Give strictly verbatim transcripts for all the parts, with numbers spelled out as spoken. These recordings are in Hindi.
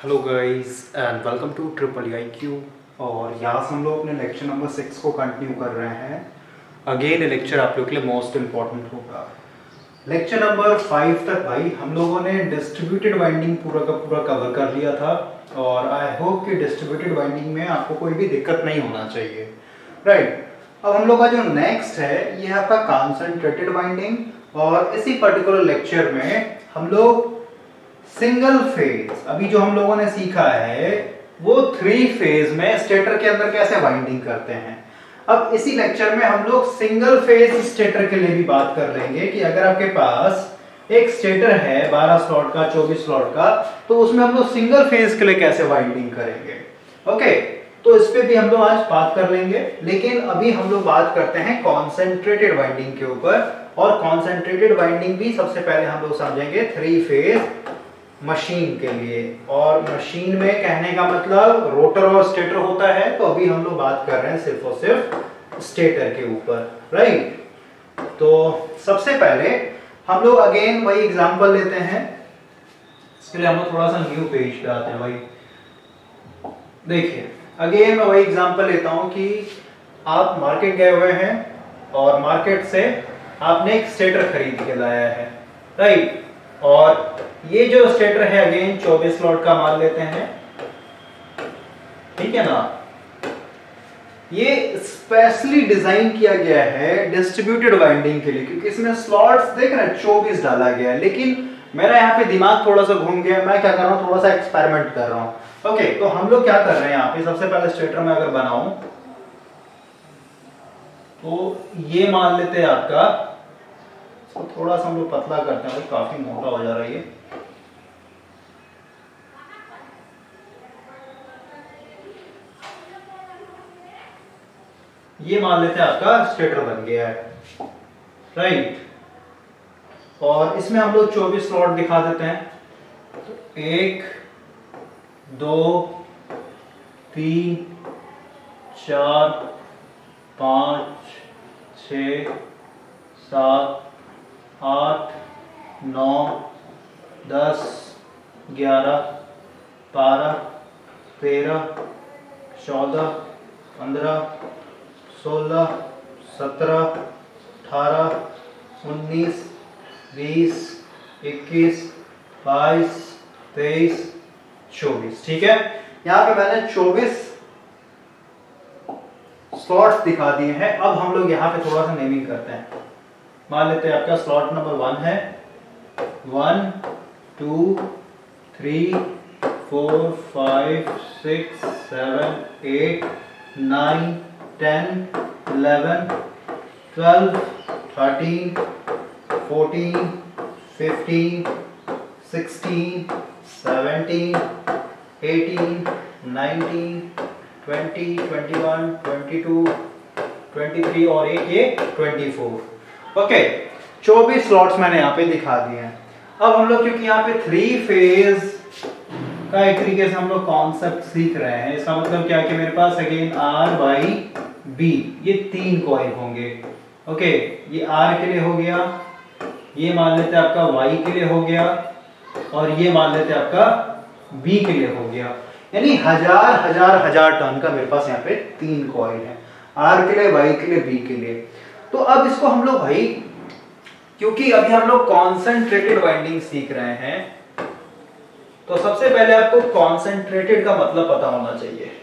Hello guys and welcome to triple I Q. और यहाँ से हम लोग अपने लेक्चर नंबर सिक्स को कंटिन्यू कर रहे हैं। अगेन ये लेक्चर आप लोग के लिए मोस्ट इम्पॉर्टेंट होगा। लेक्चर नंबर फाइव तक भाई हम लोगों ने डिस्ट्रीब्यूटेड बाइंडिंग पूरा का पूरा कवर कर लिया था और आई होप कि डिस्ट्रीब्यूटेड बाइंडिंग में आपको कोई भी दिक्कत नहीं होना चाहिए, राइट। अब हम लोग का जो नेक्स्ट है ये है आपका कॉन्सेंट्रेटेड बाइंडिंग और इसी पर्टिकुलर लेक्चर में हम लोग सिंगल फेज, अभी जो हम लोगों ने सीखा है वो थ्री फेज में स्टेटर के अंदर कैसे बाइंडिंग करते हैं। अब इसी लेक्चर में हम लोग सिंगल फेज स्टेटर के लिए भी बात कर लेंगे कि अगर आपके पास एक स्टेटर है बारह स्लॉट का, चौबीस स्लॉट का, तो उसमें हम लोग सिंगल फेज के लिए कैसे बाइंडिंग करेंगे। ओके, तो इस पे भी हम लोग आज बात कर लेंगे, लेकिन अभी हम लोग बात करते हैं कॉन्सेंट्रेटेड बाइंडिंग के ऊपर। और कॉन्सेंट्रेटेड बाइंडिंग भी सबसे पहले हम लोग समझेंगे थ्री फेज मशीन के लिए। और मशीन में कहने का मतलब रोटर और स्टेटर होता है, तो अभी हम लोग बात कर रहे हैं सिर्फ और सिर्फ स्टेटर के ऊपर, राइट। तो सबसे पहले हम लोग अगेन वही एग्जांपल लेते हैं। इसके लिए हम लोग थोड़ा सा न्यू पेज पे आते हैं भाई। देखिए अगेन मैं वही एग्जांपल लेता हूं कि आप मार्केट गए हुए हैं और मार्केट से आपने एक स्टेटर खरीद के लाया है, राइट। और ये जो स्टेटर है अगेन चौबीस स्लॉट का मान लेते हैं, ठीक है ना। ये स्पेशली डिजाइन किया गया है डिस्ट्रीब्यूटेड बाइंडिंग के लिए, क्योंकि इसमें स्लॉट्स देख रहे हैं चौबीस डाला गया है। लेकिन मेरा यहाँ पे दिमाग थोड़ा सा घूम गया, मैं क्या कर रहा हूँ, थोड़ा सा एक्सपेरिमेंट कर रहा हूँ। ओके, तो हम लोग क्या कर रहे हैं यहाँ पे, सबसे पहले स्टेटर में अगर बनाऊं तो ये मान लेते हैं आपका, तो थोड़ा सा हम लोग पतला करते हैं, काफी मोटा हो जा रहा है ये। ये मान लेते हैं आपका स्टेटर बन गया है, राइट। और इसमें हम लोग चौबीस स्लॉट दिखा देते हैं। तो एक, दो, तीन, चार, पांच, छ, सात, आठ, नौ, दस, ग्यारह, बारह, तेरह, चौदह, पंद्रह, सोलह, सत्रह, अठारह, उन्नीस, बीस, इक्कीस, बाईस, तेईस, चौबीस। ठीक है, यहां पे मैंने चौबीस स्लॉट्स दिखा दिए हैं। अब हम लोग यहाँ पे थोड़ा सा नेमिंग करते हैं। मान लेते हैं आपका स्लॉट नंबर वन है, one, two, three, four, five, six, seven, eight, nine, ten, eleven, twelve, thirteen, fourteen, fifteen, sixteen, seventeen, eighteen, nineteen, twenty, twenty one, twenty two, twenty three और एक ये ट्वेंटी फोर। ओके, चौबीस स्लॉट्स मैंने यहाँ पे दिखा दिए हैं। अब हम लोग क्योंकि यहाँ पे थ्री फेज का एक तरीके से हम लोग कॉन्सेप्ट सीख रहे हैं, इसका मतलब क्या है कि मेरे पास अगेन आर बाई बी ये तीन कॉइल होंगे। ओके, ये आर के लिए हो गया, ये मान लेते हैं आपका वाई के लिए हो गया, और ये मान लेते हैं आपका बी के लिए हो गया। यानी हजार हजार हजार टर्न का मेरे पास यहाँ पे तीन कॉइल है, आर के लिए, वाई के लिए, बी के लिए। तो अब इसको हम लोग भाई, क्योंकि अभी हम लोग कॉन्सेंट्रेटेड बाइंडिंग सीख रहे हैं, तो सबसे पहले आपको कॉन्सेंट्रेटेड का मतलब पता होना चाहिए।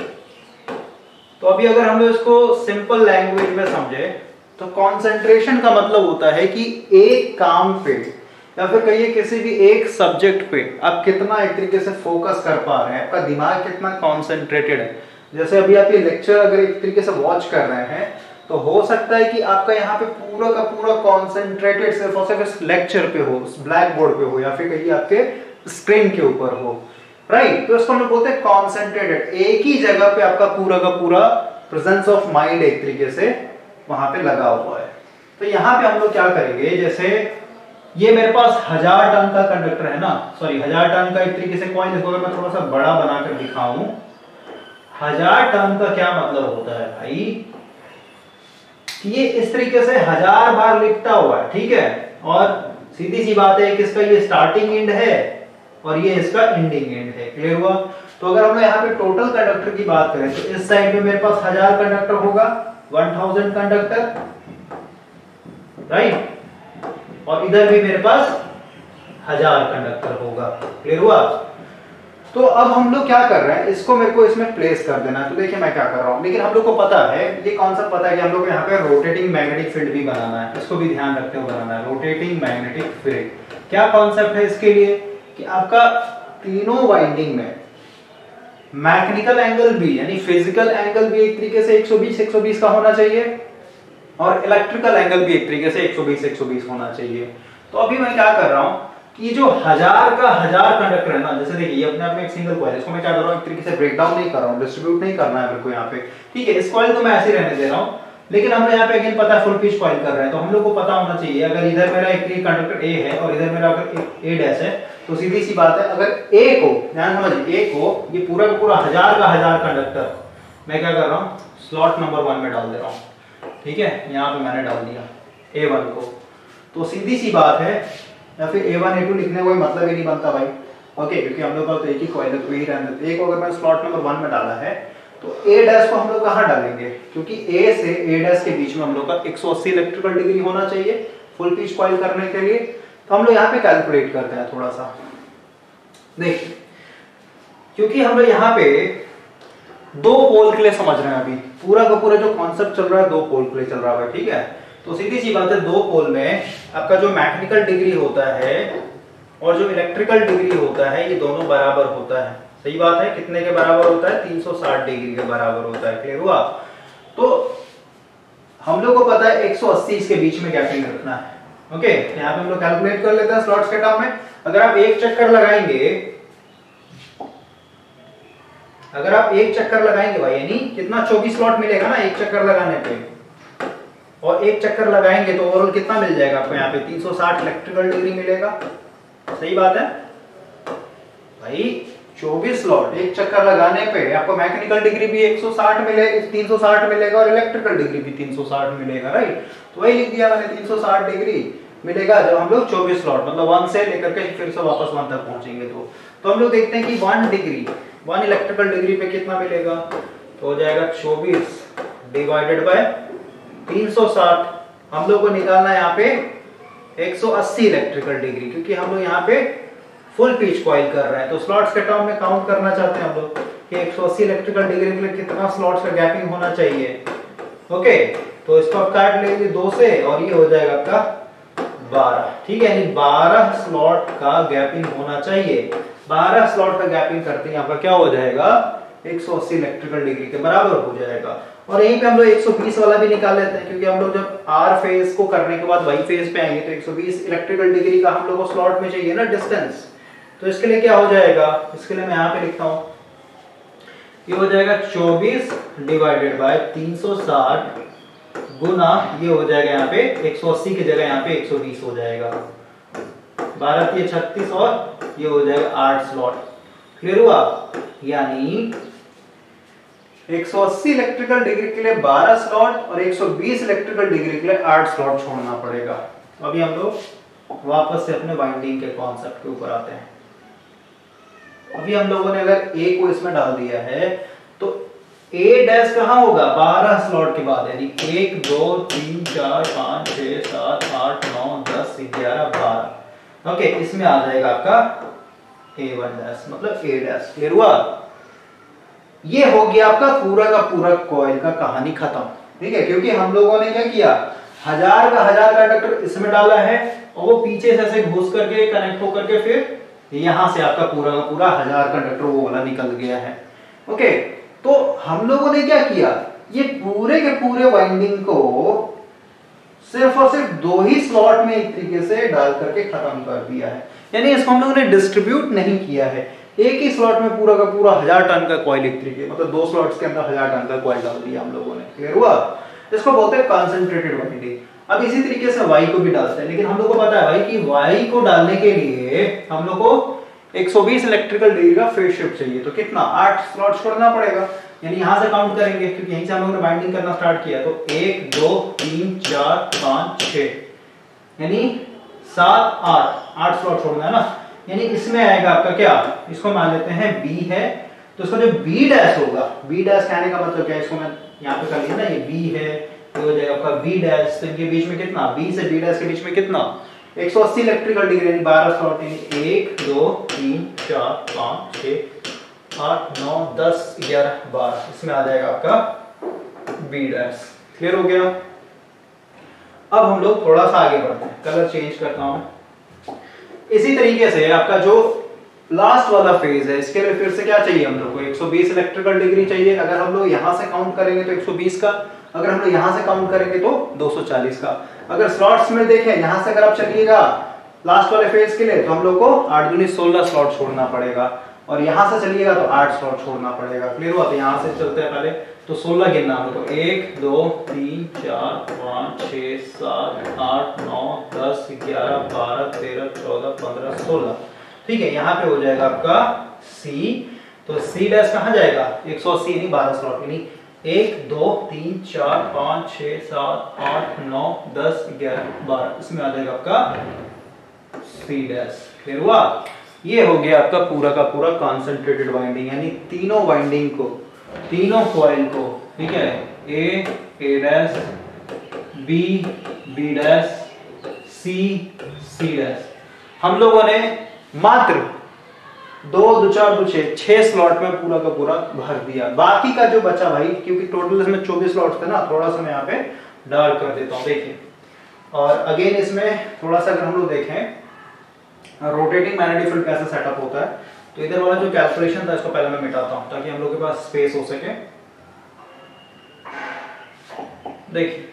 तो अभी अगर हम लोग इसको सिंपल लैंग्वेज में समझे तो कॉन्सेंट्रेशन का मतलब होता है कि एक काम पे या फिर कहिए किसी भी एक सब्जेक्ट पे आप कितना एक तरीके से फोकस कर पा रहे हैं, आपका दिमाग कितना कॉन्सेंट्रेटेड है। जैसे अभी आप ये लेक्चर अगर एक तरीके से वॉच कर रहे हैं तो हो सकता है कि आपका यहाँ पे पूरा का पूरा कॉन्सेंट्रेटेड सिर्फ और सिर्फ इस लेक्चर पे हो, ब्लैक बोर्ड पे हो, या फिर कहिए आपके स्क्रीन के ऊपर हो, राइट। तो इसको हम लोग बोलते हैं कॉन्सेंट्रेटेड। एक ही जगह पे आपका पूरा का पूरा प्रेजेंस ऑफ माइंड एक तरीके से वहां पे लगा हुआ है। तो यहाँ पे हम लोग क्या करेंगे, जैसे ये मेरे पास हजार टन का कंडक्टर है ना, सॉरी हजार टन का एक तरीके से कॉइल, इसको अगर मैं थोड़ा सा बड़ा बनाकर दिखाऊं, हजार टन का क्या मतलब होता है भाई, ये इस तरीके से हजार बार लिखता हुआ है, ठीक है। और सीधी सी बात है कि इसका ये स्टार्टिंग एंड है और ये इसका एंडिंग एंड है। क्लियर हुआ? तो अगर हम यहाँ पे टोटल कंडक्टर की बात करें तो इस साइड में मेरे पास हजार कंडक्टर होगा, वन थाउजेंड कंडक्टर, राइट, और इधर भी मेरे पास हजार कंडक्टर होगा। क्लियर हुआ? तो अब हम लोग क्या कर रहे हैं, इसको मेरे को इसमें प्लेस कर देना है। तो देखिए मैं क्या कर रहा हूं, लेकिन हम लोग को पता है, ये कॉन्सेप्ट पता है कि हम लोग को यहाँ पे रोटेटिंग मैग्नेटिक फील्ड भी बनाना है, इसको भी ध्यान रखते हुए बनाना है। रोटेटिंग मैग्नेटिक फील्ड क्या कॉन्सेप्ट है इसके लिए कि आपका तीनों वाइंडिंग में मैकेनिकल एंगल भी यानी फिजिकल एंगल भी एक तरीके से एक सौ बीस एक सौ बीस का होना चाहिए और इलेक्ट्रिकल एंगल भी एक तरीके से एक सौ बीस एक सौ बीस होना चाहिए। तो अभी मैं क्या कर रहा हूं कि जो हजार का हजार कंडक्टर है ना, जैसे देखिए ये अपने आप में एक सिंगल कॉइल है, इसको मैं क्या कर रहा हूं, एक तरीके से ब्रेक डाउन नहीं कर रहा हूं, डिस्ट्रीब्यूट नहीं करना है मेरे को यहाँ पे, ठीक है। इस कॉइल को मैं ऐसे ही रहने दे रहा हूं, लेकिन हमें यहाँ पे अगेन पता है फुल पिच कॉइल कर रहे हैं, तो हम लोग को पता होना चाहिए अगर इधर मेरा एक कंडक्टर ए है और इधर मेरा अगर ए डैश है, तो सीधी सी बात है अगर ए को, ध्यान समझिए, ए को ये पूरा का पूरा हजार का हजार कंडक्टर मैं क्या कर रहा हूँ, स्लॉट नंबर वन में डाल दे रहा हूँ, ठीक है। यहाँ पे मैंने डाल दिया ए वन को, तो सीधी सी बात है, या फिर ए वन ए टू लिखने का कोई मतलब ही नहीं बनता भाई, ओके, क्योंकि हम लोग का तो एक ही कॉइल है, तो यही रहने देते। ए को अगर मैं स्लॉट नंबर वन में डाला है तो ए डैश को हम लोग कहाँ डालेंगे, क्योंकि ए से ए डैश के बीच में हम लोग का एक सौ अस्सी इलेक्ट्रिकल डिग्री होना चाहिए फुल पिच कॉइल करने के लिए। तो हम लोग यहाँ पे कैलकुलेट करते हैं थोड़ा सा, देखिए, क्योंकि हम लोग यहाँ पे दो पोल के लिए समझ रहे हैं, अभी पूरा का पूरा जो कॉन्सेप्ट चल रहा है दो पोल के लिए चल रहा है, ठीक है। तो सीधी सी बात है, दो पोल में आपका जो मैकेनिकल डिग्री होता है और जो इलेक्ट्रिकल डिग्री होता है ये दोनों बराबर होता है। सही बात है, कितने के बराबर होता है, तीन सौ साठ डिग्री के बराबर होता है। क्लियर हुआ? तो हम लोग को पता है एक सौ अस्सी इसके बीच में गैपिंग रखना है, ओके। यहाँ पे हम लोग कैलकुलेट कर लेते हैं स्लॉट्स के टर्म में। अगर आप एक चक्कर लगाएंगे अगर आप एक चक्कर लगाएंगे भाई, यानी कितना, चौबीस स्लॉट मिलेगा ना एक चक्कर लगाने पे, और एक चक्कर लगाएंगे तो ओवरऑल कितना मिल जाएगा आपको, यहाँ पे तीन सौ साठ इलेक्ट्रिकल डिग्री मिलेगा। सही बात है भाई, चौबीस स्लॉट एक चक्कर लगाने पे आपको मैकेनिकल डिग्री भी एक सौ साठ मिले तीन सौ साठ मिलेगा और इलेक्ट्रिकल डिग्री भी तीन सौ साठ मिलेगा, राइट। तो वही लिख दिया मैंने, तीन सौ साठ डिग्री मिलेगा जब हम लोग चौबीस स्लॉट मतलब वन से लेकर के फिर से वापस वन तक पहुंचेंगे। तो तो हम लोग देखते हैं कि one degree one electrical degree पे कितना मिलेगा, तो हो जाएगा चौबीस डिवाइडेड बाय तीन सौ साठ। हम लोग को निकालना है यहाँ पे एक सौ अस्सी इलेक्ट्रिकल डिग्री, क्योंकि हम लोग यहाँ पे फुल पिच कॉइल कर रहे हैं। तो स्लॉट्स के टर्म में काउंट करना चाहते हैं हम लोग कि एक सौ अस्सी इलेक्ट्रिकल डिग्री के लिए कितना स्लॉट्स का गैपिंग होना चाहिए, ओके। तो इसको आप काट लेंगे दो से और ये हो जाएगा आपका बारह, ठीक है, यानी बारह स्लॉट का गैपिंग होना चाहिए। बारह स्लॉट का गैपिंग करते हैं आपका क्या हो जाएगा, एक सौ अस्सी इलेक्ट्रिकल डिग्री के बराबर हो जाएगा। और यहीं पे हम लोग एक सौ बीस वाला भी निकाल लेते हैं, क्योंकि हम लोग जब आर फेज को करने के बाद वाई फेज पे आएंगे तो एक सौ बीस इलेक्ट्रिकल डिग्री का हम लोग को स्लॉट में चाहिए ना डिस्टेंस। तो इसके लिए क्या हो जाएगा, इसके लिए मैं यहाँ पे लिखता हूँ, ये हो जाएगा चौबीस डिवाइडेड बाय तीन सौ साठ गुना ये हो जाएगा यहाँ पे एक सौ अस्सी की जगह यहाँ पे एक सौ बीस हो जाएगा, बारह तीन छत्तीस और ये हो जाएगा आठ स्लॉट। क्लियर हुआ? यानी एक सौ अस्सी इलेक्ट्रिकल डिग्री के लिए बारह स्लॉट और एक सौ बीस इलेक्ट्रिकल डिग्री के लिए आठ स्लॉट छोड़ना पड़ेगा। तो अभी हम लोग वापस से अपने वाइंडिंग के कॉन्सेप्ट के ऊपर आते हैं। अभी हम लोगों ने अगर ए को इसमें डाल दिया है तो ए डैश कहाँ होगा, बारह स्लॉट के बाद, यानी एक दो तीन चार पांच छह सात आठ नौ दस ग्यारह बारह, ओके। इसमें आ जाएगा आपका ए वन डैश मतलब ए डैश। क्लियर हुआ? ये हो गया आपका पूरा का पूरा कॉइल का कहानी खत्म, ठीक है। क्योंकि हम लोगों ने क्या किया, हजार का हजार कंडक्टर इसमें डाला है और वो पीछे से ऐसे घुस करके कनेक्ट होकर के फिर यहां से आपका पूरा का पूरा हजार कंडक्टर वो वाला निकल गया है, ओके। तो हम लोगों ने क्या किया, ये पूरे के पूरे वाइंडिंग को सिर्फ और सिर्फ दो ही स्लॉट में एक तरीके से डाल करके खत्म कर दिया है, यानी इसको हम लोगों ने डिस्ट्रीब्यूट नहीं किया है। एक ही स्लॉट में पूरा का पूरा हजार टन का कॉइल एक तरीके मतलब दो स्लॉट्स के अंदर हजार टन का कॉइल डाल दिया हम लोगों ने। क्लियर हुआ? इसको बोलते हैं कंसंट्रेटेड वाइंडिंग। अब इसी तरीके से वाई को भी डालते हैं, लेकिन हम लोग को पता है भाई कि वाई को डालने के लिए हम लोग को एक सौ बीस इलेक्ट्रिकल डिग्री का फेज शिफ्ट चाहिए, तो कितना, आठ स्लॉट छोड़ना पड़ेगा। यानी यहां से काउंट करेंगे क्योंकि यहीं से हम लोगों ने बाइंडिंग करना स्टार्ट किया, तो एक दो तीन चार पांच छह यानी सात आठ आठ स्लॉट छोड़ना है ना। यानी इसमें आएगा आपका क्या, इसको मान लेते हैं बी है, तो इसका जो बी डैश होगा, बी डैश कहने का मतलब क्या है, इसको मैं यहाँ पे कर लिया ना, ये बी है, ये हो जाएगा आपका बी डैश, तो इनके बीच में कितना, बी से बी डैश के बीच में कितना एक सौ अस्सी इलेक्ट्रिकल डिग्री, यानी बारह स्लॉट, यानी एक दो तीन चार पाँच छः आठ नौ दस ग्यारह बारह, इसमें आ जाएगा आपका बी डैश। क्लियर हो गया। अब हम लोग थोड़ा सा आगे बढ़ते हैं, कलर चेंज करता हूं। इसी तरीके से आपका जो लास्ट वाला फेज है, इसके लिए फिर से क्या चाहिए हम लोग को, एक सौ बीस इलेक्ट्रिकल डिग्री चाहिए। अगर हम लोग यहां से काउंट करेंगे तो एक सौ बीस का, अगर हम लोग यहां से काउंट करेंगे तो दो सौ चालीस का। अगर स्लॉट्स में देखें, यहां से अगर आप चलिएगा लास्ट वाले फेज के लिए, तो हम लोग को आठ दूनी सोलह स्लॉट छोड़ना पड़ेगा, और यहां से चलिएगा तो आठ स्लॉट छोड़ना पड़ेगा। क्लियर हुआ। तो यहां से चलते हैं पहले, तो सोलह गिनना हम लोग, एक दो तीन चार पाँच छः सात आठ नौ दस ग्यारह बारह तेरह चौदह पंद्रह सोलह। ठीक है, यहाँ पे हो जाएगा आपका सी, तो सी डैश कहाँ जाएगा, एक सौ अस्सी यानी बारह स्लॉट, यानी एक दो तीन चार पाँच छः सात आठ नौ दस ग्यारह बारह, इसमें आ जाएगा आपका सी डैश। क्लियर हुआ। ये हो गया आपका पूरा का पूरा कॉन्सेंट्रेटेड वाइंडिंग, यानी तीनों वाइंडिंग को, तीनों कॉइल को, ठीक है, A A dash B B dash C C dash, हम लोगों ने मात्र दो दो चार दो छह छह स्लॉट में पूरा का पूरा भर दिया। बाकी का जो बचा भाई, क्योंकि टोटल इसमें चौबीस स्लॉट्स थे ना, थोड़ा सा मैं यहाँ पे डार्क कर देता हूँ, देखिए। और अगेन इसमें थोड़ा सा अगर हम लोग देखें रोटेटिंग मैग्नेटिक फील्ड कैसे सेटअप होता है, तो इधर वाला जो कैलकुलेशन था इसको पहले मैं मिटाता हूं ताकि हम लोग के पास स्पेस हो सके। देखिए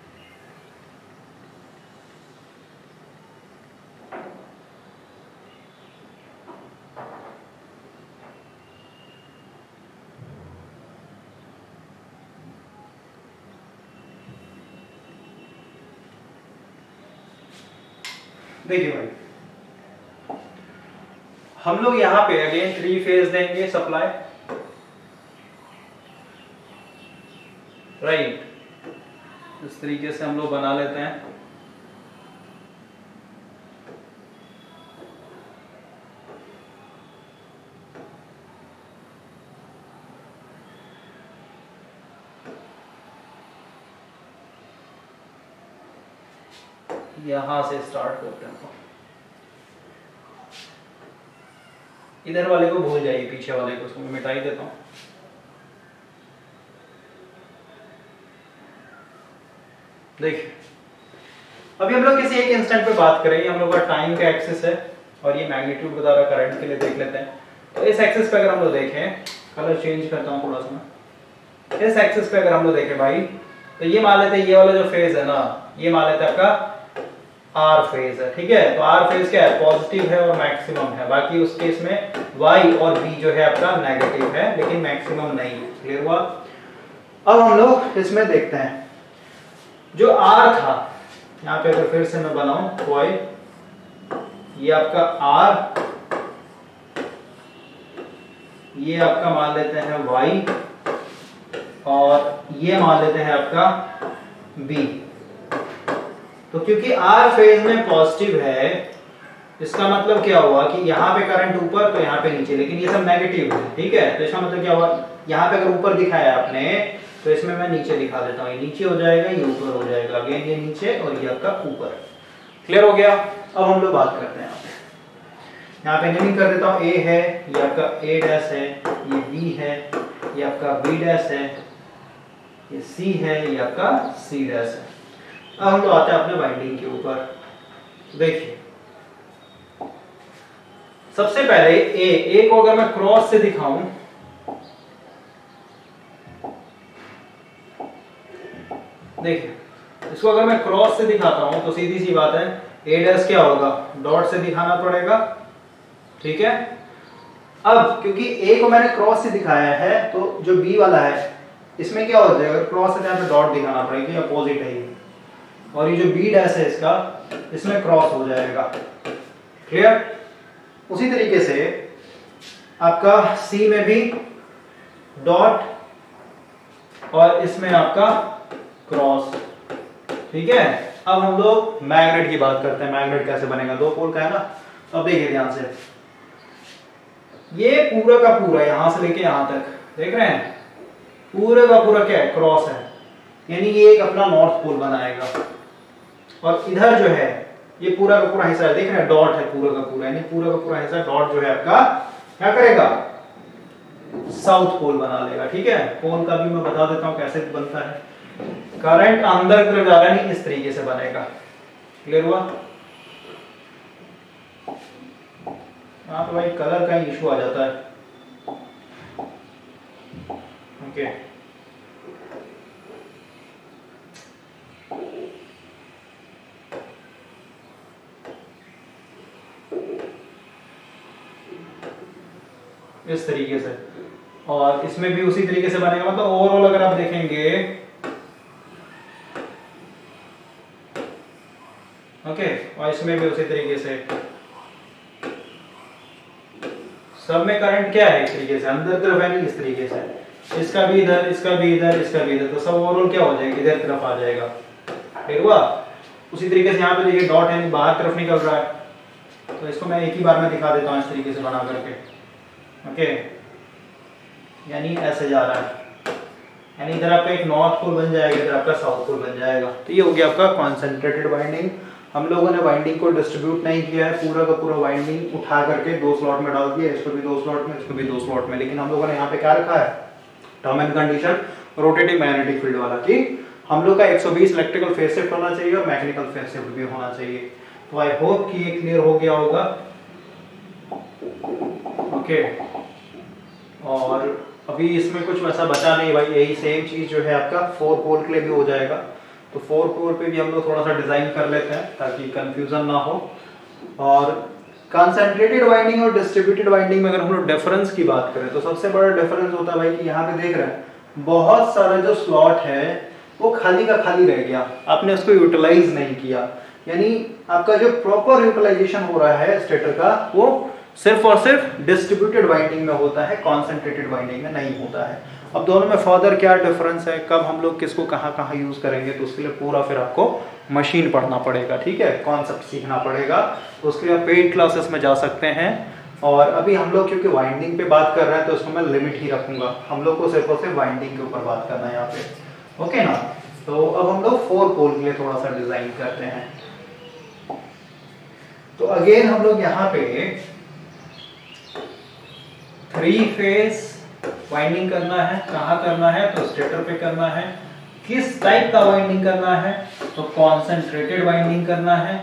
देखिए भाई, हम लोग यहाँ पे अगेन थ्री फेज देंगे सप्लाई, राइट। इस तरीके से हम लोग बना लेते हैं। यहां से स्टार्ट करते हैं, इधर वाले को भूल जाइए, पीछे वाले को उसको मिटा ही देता हूं। देखिए अभी हम लोग किसी एक इंस्टेंट पे बात करेंगे, हम लोग का टाइम का एक्सिस है और ये मैग्नीट्यूड बता रहा है, करंट के लिए देख लेते हैं। तो इस एक्सिस पे अगर हम लोग देखें, कलर चेंज करता हूं थोड़ा सा, इस एक्सिस पे अगर हम लोग देखें भाई, तो ये मान लेते हैं ये वाला जो फेज है ना, ये मान लेते हैं आपका आर फेज है, ठीक है। तो आर फेज क्या है, पॉजिटिव है और मैक्सिमम है, बाकी उस केस में वाई और बी जो है आपका नेगेटिव है, लेकिन मैक्सिमम नहीं है। क्लियर हुआ। अब हम लोग इसमें देखते हैं जो आर था, यहाँ पे अगर फिर से मैं बनाऊं कॉइल, ये आपका आर, ये आपका मान लेते हैं वाई, और ये मान लेते हैं आपका बी। तो क्योंकि आर फेज में पॉजिटिव है, इसका मतलब क्या हुआ कि यहाँ पे करंट ऊपर तो यहाँ पे नीचे, लेकिन ये सब नेगेटिव है, ठीक है। तो इसका मतलब क्या हुआ, यहाँ पे अगर ऊपर दिखाया आपने, तो इसमें मैं नीचे दिखा देता हूँ, ये नीचे हो जाएगा, ये ऊपर हो जाएगा, अगेन ये नीचे और ये आपका ऊपर। क्लियर हो गया। अब हम लोग बात करते हैं, यहाँ पे नेमिंग कर देता हूँ, ए है, ये आपका ए डैश है, ये बी है, ये आपका बी डैश है, ये सी है, ये आपका सी डैश है। अब हम लोग आते हैं अपने वाइंडिंग के ऊपर। देखिए सबसे पहले ए ए को अगर मैं क्रॉस से दिखाऊं, देखिए इसको अगर मैं क्रॉस से दिखाता हूं तो सीधी सी बात है, ए डैश क्या होगा, डॉट से दिखाना पड़ेगा, ठीक है। अब क्योंकि ए को मैंने क्रॉस से दिखाया है, तो जो बी वाला है इसमें क्या हो जाएगा, क्रॉस से यहाँ पे डॉट दिखाना पड़ेगा, अपोजिट है ये, और ये जो बी डैश है इसका, इसमें क्रॉस हो जाएगा। क्लियर। उसी तरीके से आपका सी में भी डॉट और इसमें आपका क्रॉस, ठीक है। अब हम लोग मैग्नेट की बात करते हैं, मैग्नेट कैसे बनेगा, दो पोल का है ना, अब देखिए ध्यान से, ये पूरा का पूरा यहां से लेके यहां तक देख रहे हैं, पूरा का पूरा क्या है, क्रॉस है, यानी ये एक अपना नॉर्थ पोल बनाएगा। और इधर जो है ये पूरा का पूरा हिस्सा देख रहे हैं, डॉट है पूरा का पूरा, यानी पूरा का पूरा हिस्सा डॉट जो है आपका क्या करेगा, साउथ पोल बना लेगा। ठीक है, पोल का भी मैं बता देता हूं कैसे बनता है। करंट अंदर की तरफ जा रहा है, नहीं इस तरीके से बनेगा। क्लियर हुआ? हाँ तो भाई कलर का इशू आ जाता है। ओके इस तरीके से, और इसमें भी उसी तरीके से बनेगा। मतलब ओवरऑल अगर आप देखेंगे, ओके, और इसमें भी उसी तरीके से, सब में करंट क्या है, इस तरीके से अंदर तरफ है, नहीं इस तरीके से, इसका भी इधर, इसका भी इधर, इसका भी इधर, तो सब ओवरऑल क्या हो जाएगा, इधर तरफ आ जाएगा। ठीक हुआ? उसी तरीके से यहाँ पे देखिए डॉट है, बाहर तरफ निकल रहा है, तो इसको मैं एक ही बार में दिखा देता हूँ इस तरीके से बना करके। ओके, यानी ऐसे जा रहा है, यानी इधर आपका एक नॉर्थ पोल बन जाएगा, इधर आपका साउथ पोल बन जाएगा। तो ये हो गया आपका कॉन्सेंट्रेटेड वाइंडिंग। हम लोगों ने वाइंडिंग को डिस्ट्रीब्यूट नहीं किया है, पूरा का पूरा वाइंडिंग उठा करके दो स्लॉट में डाल दिया, इसको भी दो स्लॉट में, इसको भी दो स्लॉट में। लेकिन हम लोगों ने यहाँ पे क्या रखा है, term and condition rotating magnetic field वाला, कि हम लोग का एक सौ बीस इलेक्ट्रिकल फेज शिफ्ट होना चाहिए और मैकेनिकल फेज शिफ्ट भी होना चाहिए। तो आई होप कि ये क्लियर हो गया होगा। ओके, और अभी इसमें कुछ वैसा बचा नहीं भाई, यही सेम चीज जो है आपका फोर पोल के लिए भी हो जाएगा। तो फोर पोल पे भी हम लोग थोड़ा सा डिजाइन कर लेते हैं ताकि कंफ्यूजन ना हो। और कंसंट्रेटेड वाइंडिंग और डिस्ट्रीब्यूटेड वाइंडिंग में अगर हम लोग डिफरेंस की बात करें तो सबसे बड़ा डिफरेंस होता है भाई कि यहाँ पे देख रहे हैं बहुत सारा जो स्लॉट है वो खाली का खाली रह गया, आपने उसको यूटिलाइज नहीं किया। यानी आपका जो प्रॉपर यूटिलाइजेशन हो रहा है स्टेटर का वो सिर्फ और सिर्फ डिस्ट्रीब्यूटेड वाइंडिंग में होता है, कॉन्सेंट्रेटेड वाइंडिंग में नहीं होता है। अब दोनों में फर्दर क्या डिफरेंस है, कब हम लोग किसको कहाँ कहाँ यूज करेंगे, तो उसके लिए पूरा फिर आपको मशीन पढ़ना पड़ेगा। ठीक है, कॉन्सेप्ट सीखना पड़ेगा, तो उसके लिए आप पेड क्लासेस में जा सकते हैं। और अभी हम लोग क्योंकि वाइंडिंग पे बात कर रहे हैं तो उसमें मैं लिमिट ही रखूंगा, हम लोग को सिर्फ और सिर्फ वाइंडिंग के ऊपर बात करना है यहाँ पे। ओके ना? तो अब हम लोग फोर पोल के लिए थोड़ा सा डिजाइन करते हैं। तो अगेन हम लोग यहाँ पे थ्री फेज वाइंडिंग करना है। कहाँ करना है, तो स्टेटर पे करना है। किस टाइप का वाइंडिंग करना है, तो कॉन्सेंट्रेटेड वाइंडिंग करना है।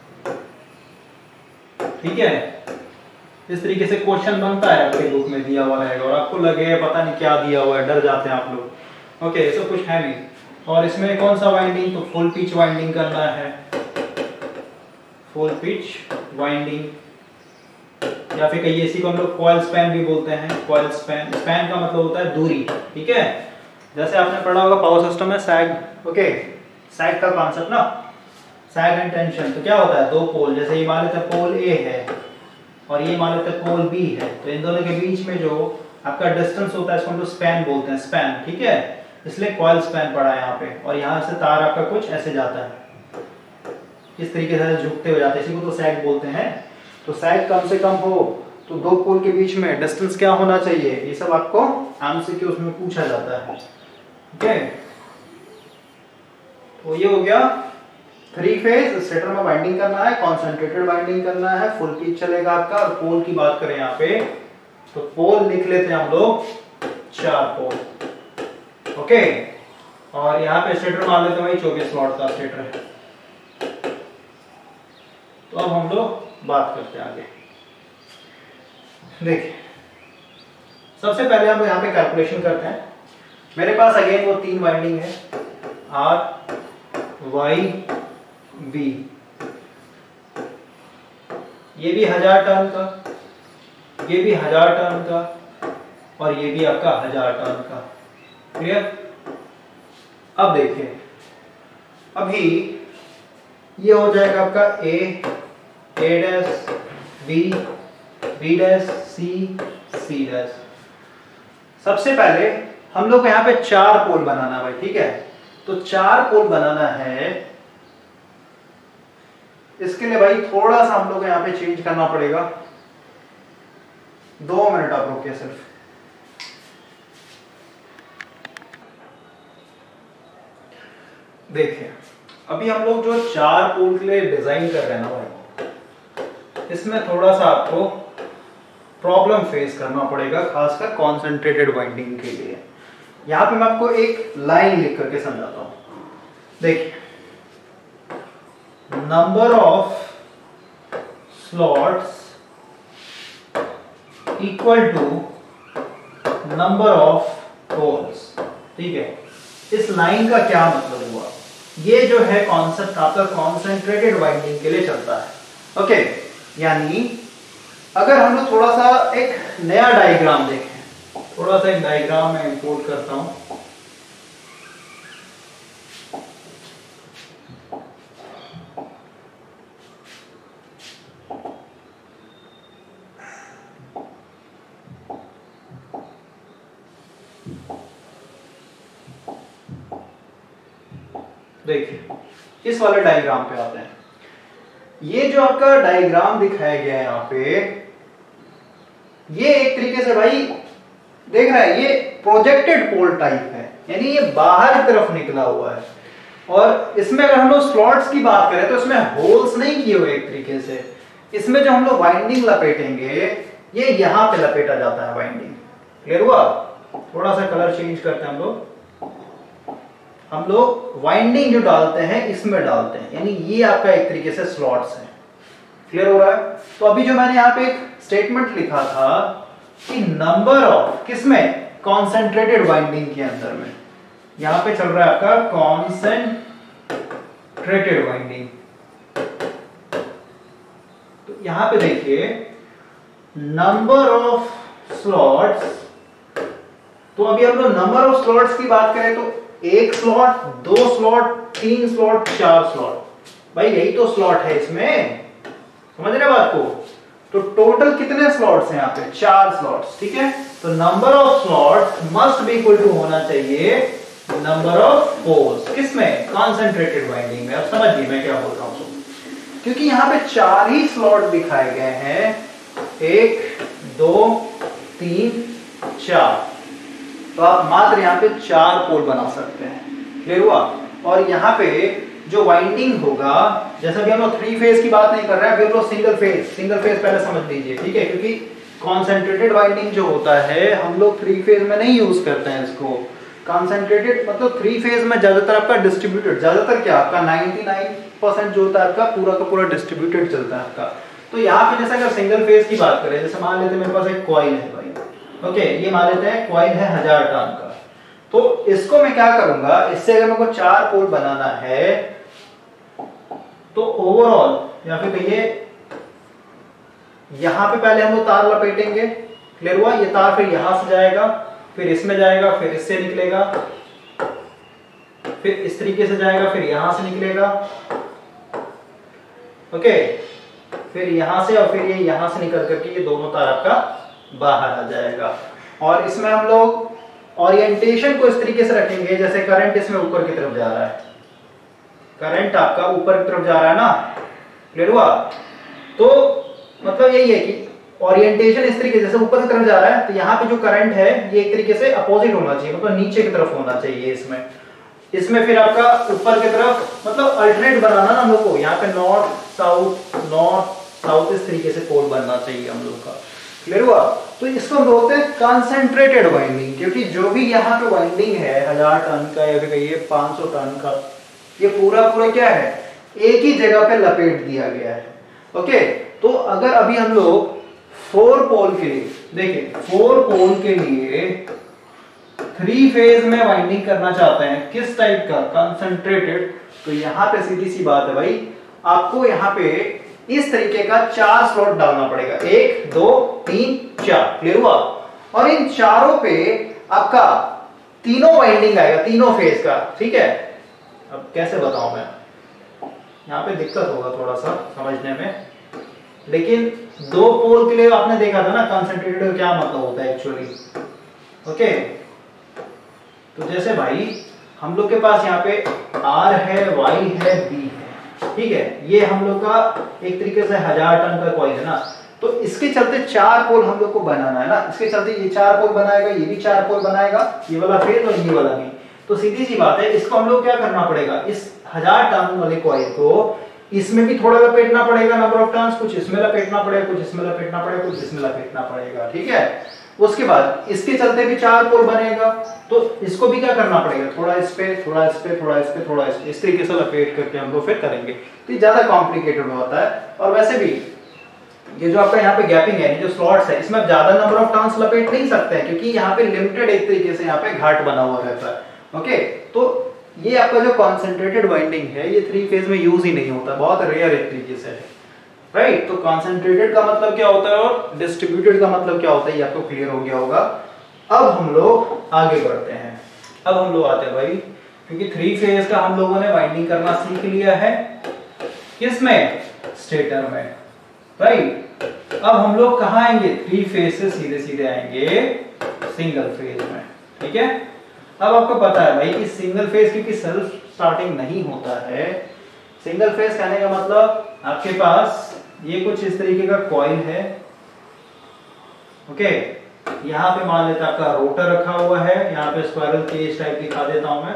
ठीक है, इस तरीके से क्वेश्चन बनता है, आपके बुक में दिया हुआ रहेगा और आपको लगे पता नहीं क्या दिया हुआ है, डर जाते हैं आप लोग। ओके, ऐसा कुछ है नहीं। और इसमें कौन सा वाइंडिंग, तो फुल पिच वाइंडिंग करना है, फुल पिच वाइंडिंग, या फिर कहिए इसी को हम लोग कॉइल स्पैन भी बोलते हैं। कॉइल स्पैन, स्पैन का मतलब होता है दूरी। ठीक है, जैसे आपने पढ़ा होगा पावर सिस्टम में सैग। ओके, सैग का कॉन्सेप्ट ना, सैग एंड टेंशन। तो क्या होता है, दो पोल, जैसे ये मान लेते पोल ए है और ये मान लेते पोल बी है, तो इन दोनों के बीच में जो आपका डिस्टेंस होता है इसको हम लोग स्पैन बोलते हैं, स्पैन। ठीक है, इसलिए कॉइल स्पैन पड़ा है यहाँ पे। और यहाँ से तार आपका कुछ ऐसे जाता है, इस तरीके से झुकते हुए जाते हैं, इसी को तो सैग बोलते हैं। तो सैग कम से कम हो तो दो पोल के बीच में डिस्टेंस क्या होना चाहिए, ये सब आपको एमसीक्यू उसमें पूछा जाता है। ओके, तो ये हो गया थ्री फेज। स्टेटर में वाइंडिंग करना है, कॉन्सेंट्रेटेड वाइंडिंग करना है, फुल पिच चलेगा आपका। और पोल की बात करें यहाँ पे, तो पोल लिख लेते हैं हम लोग चार पोल। ओके, और यहाँ पे स्टेटर मान लेते हैं भाई चौबीस स्लॉट का स्टेटर है। तो अब हम लोग बात करते हैं आगे। देखिए, सबसे पहले हम यहाँ पे कैलकुलेशन करते हैं। मेरे पास अगेन वो तीन वाइंडिंग है, आर वाई बी। ये भी हजार टर्न का, ये भी हजार टर्न का, और ये भी आपका हजार टर्न का। क्लियर? अब देखिए, अभी ये हो जाएगा आपका A, A dash, B, B dash, C, C dash. सबसे पहले हम लोग को यहाँ पे चार पोल बनाना है भाई। ठीक है, तो चार पोल बनाना है इसके लिए भाई थोड़ा सा हम लोग यहाँ पे चेंज करना पड़ेगा। दो मिनट आप रुकिए सिर्फ। देखिए अभी हम लोग जो चार पोल के लिए डिजाइन कर रहे हैं ना भाई, इसमें थोड़ा सा आपको प्रॉब्लम फेस करना पड़ेगा, खासकर कॉन्सेंट्रेटेड वाइंडिंग के लिए। यहां पे मैं आपको एक लाइन लिख करके समझाता हूं। देखिए number of slots equal to number of poles. ठीक है, इस लाइन का क्या मतलब हुआ? ये जो है कॉन्सेप्ट आपका कॉन्सेंट्रेटेड वाइंडिंग के लिए चलता है। ओके, यानी अगर हम लोग थोड़ा सा एक नया डायग्राम देखें, थोड़ा सा एक डायग्राम मैं इंपोर्ट करता हूं। देखिए इस वाले डायग्राम पे आते हैं। ये जो आपका डायग्राम दिखाया गया है यहाँ पे, ये एक तरीके से भाई देख रहा है, ये प्रोजेक्टेड पोल टाइप है, यानी ये बाहर की तरफ निकला हुआ है। और इसमें अगर हम लोग स्लॉट्स की बात करें तो इसमें होल्स नहीं किए हुए एक तरीके से। इसमें जो हम लोग वाइंडिंग लपेटेंगे, ये यहां पे लपेटा जाता है वाइंडिंग। क्लियर हुआ? थोड़ा सा कलर चेंज करते हैं हम लोग। हम लोग वाइंडिंग जो डालते हैं इसमें डालते हैं, यानी ये आपका एक तरीके से स्लॉट्स है। क्लियर हो रहा है? तो अभी जो मैंने यहाँ पे एक स्टेटमेंट लिखा था कि नंबर ऑफ किसमें, कॉन्सेंट्रेटेड वाइंडिंग के अंदर में, यहां पे चल रहा है आपका कॉन्सेंट्रेटेड वाइंडिंग। तो यहां पे देखिए नंबर ऑफ स्लॉट्स, तो अभी हम लोग नंबर ऑफ स्लॉट्स की बात करें तो एक स्लॉट, दो स्लॉट, तीन स्लॉट, चार स्लॉट। भाई यही तो स्लॉट है इसमें, समझ रहे बात को? तो टोटल कितने स्लॉट्स हैं यहाँ पे? चार स्लॉट्स। ठीक है, तो number of slots must be equal to होना चाहिए नंबर ऑफ पोल्स। किसमें? कॉन्सेंट्रेटेड वाइंडिंग में। अब समझिए मैं क्या बोल रहा हूं, क्योंकि यहाँ पे चार ही स्लॉट दिखाए गए हैं, एक, दो, तीन, चार, तो आप मात्र यहाँ पे चार पोल बना सकते हैं। क्लियर हुआ? और यहाँ पे जो वाइंडिंग होगा, जैसे भी हम लोग थ्री फेज की बात नहीं कर रहे हैं, अभी हम लोग सिंगल फेज, सिंगल फेज पहले समझ लीजिए। ठीक है, क्योंकि कॉन्सेंट्रेटेड वाइंडिंग जो होता है हम लोग थ्री फेज में नहीं यूज करते हैं इसको। कॉन्सेंट्रेटेड मतलब थ्री फेज में ज्यादातर आपका डिस्ट्रीब्यूटेड, ज्यादातर क्या आपका निन्यानवे परसेंट जो होता है आपका पूरा का पूरा डिस्ट्रीब्यूटेड चलता है आपका। तो यहाँ पे जैसे अगर सिंगल फेज की बात करें, जैसे मान लेते हैं मेरे पास एक कॉइल है भाई, ओके, ये मान लेते हैं कॉइल है हजार टन का। तो इसको मैं क्या करूंगा, इससे अगर मेरे को चार पोल बनाना है तो ओवरऑल या फिर कहिए यहां पे पहले हम लोग तार लपेटेंगे। क्लियर हुआ? ये तार फिर यहां से जाएगा, फिर इसमें जाएगा, फिर इससे निकलेगा, फिर इस तरीके से जाएगा, फिर यहां से निकलेगा, ओके, फिर यहां से, और फिर ये यहां से निकल करके ये दोनों तार आपका बाहर आ जाएगा। और इसमें हम लोग ओरिएंटेशन को इस तरीके से रखेंगे जैसे करंट इसमें ऊपर की तरफ जा रहा है, करंट आपका ऊपर की तरफ जा रहा है ना। क्लियर हुआ? तो मतलब यही है कि ओरिएंटेशन इस तरीके से, जैसे ऊपर की तरफ जा रहा है तो यहाँ पे जो करंट है ये एक तरीके से अपोजिट होना चाहिए, मतलब नीचे की तरफ होना चाहिए इसमें। इसमें फिर आपका ऊपर की तरफ मतलब अल्टरनेट बनाना ना हम लोग को, यहाँ पे नॉर्थ साउथ, नॉर्थ साउथ, इस तरीके से पोल बनना चाहिए हम लोग का। क्लियर हुआ? तो इसको हम बोलते हैं कॉन्सेंट्रेटेड वाइंडिंग, क्योंकि जो भी यहाँ पे वाइंडिंग है हजार टन का या फिर कहिए पांच सौ टन का, ये पूरा पूरा क्या है, एक ही जगह पे लपेट दिया गया है। ओके, तो अगर अभी हम लोग फोर पोल के लिए देखिए, फोर पोल के लिए थ्री फेज में वाइंडिंग करना चाहते हैं, किस टाइप का, कंसंट्रेटेड, तो यहां पे सीधी सी बात है भाई, आपको यहां पे इस तरीके का चार स्लॉट डालना पड़ेगा, एक, दो, तीन, चार। क्लियर हुआ? और इन चारों पे आपका तीनों वाइंडिंग आएगा, तीनों फेज का। ठीक है, अब कैसे बताऊं मैं, यहाँ पे दिक्कत होगा थोड़ा सा समझने में, लेकिन दो पोल के लिए आपने देखा था ना कंसंट्रेटेड क्या मतलब होता है एक्चुअली। ओके, तो जैसे भाई हम लोग के पास यहाँ पे R है, Y है, B है, ठीक है, ये हम लोग का एक तरीके से हजार टन का कॉइल है ना, तो इसके चलते चार पोल हम लोग को बनाना है ना, इसके चलते ये चार पोल बनाएगा, ये भी चार पोल बनाएगा, ये वाला फेज और ये वाला भी। तो सीधी सी बात है, इसको हम लोग क्या करना पड़ेगा, इस हजार टन वाले कॉइल को इसमें भी थोड़ा लपेटना पड़ेगा, नंबर ऑफ टर्न्स, कुछ इसमें लपेटना पड़ेगा, कुछ इसमें लपेटना पड़ेगा, कुछ इसमें लपेटना पड़ेगा, ठीक है। उसके बाद इसके चलते भी चार पोल बनेगा, तो इसको भी क्या करना पड़ेगा, थोड़ा इस पे, थोड़ा इस पे, थोड़ा इस पे, थोड़ा इस पे, इस तरीके से लपेट करके हम लोग फिर करेंगे। तो ये ज्यादा कॉम्प्लिकेटेड होता है। और वैसे भी ये जो आपका यहाँ पे गैपिंग है, जो स्लॉट्स है, इसमें ज्यादा नंबर ऑफ टर्न्स लपेट नहीं सकते हैं, क्योंकि यहाँ पे लिमिटेड एक तरीके से यहाँ पे घाट बना हुआ रहता है। ओके, तो ये आपका जो कॉन्सेंट्रेटेड वाइंडिंग है, ये थ्री फेज में यूज ही नहीं होता, बहुत रेयर एक तरीके से है, राइट। तो कॉन्सेंट्रेटेड का मतलब क्या होता है और डिस्ट्रीब्यूटेड का मतलब क्या होता है, ये आपको क्लियर हो गया होगा। अब हम लोग आगे बढ़ते हैं। अब हम लोग आते हैं भाई, क्योंकि थ्री फेज का हम लोगों ने वाइंडिंग करना सीख लिया है, किसमें, स्टेटर में, राइट। अब हम लोग कहाँ आएंगे, थ्री फेज से सीधे सीधे आएंगे सिंगल फेज में, ठीक है। अब आपको पता है भाई कि सिंगल फेज क्योंकि सेल्फ स्टार्टिंग नहीं होता है, सिंगल फेज कहने का मतलब आपके पास ये कुछ इस तरीके का कॉइल है, ओके। यहाँ पे मान लेते हैं आपका रोटर रखा हुआ है, यहाँ पे स्क्वायरल केज टाइप दिखा देता हूं मैं।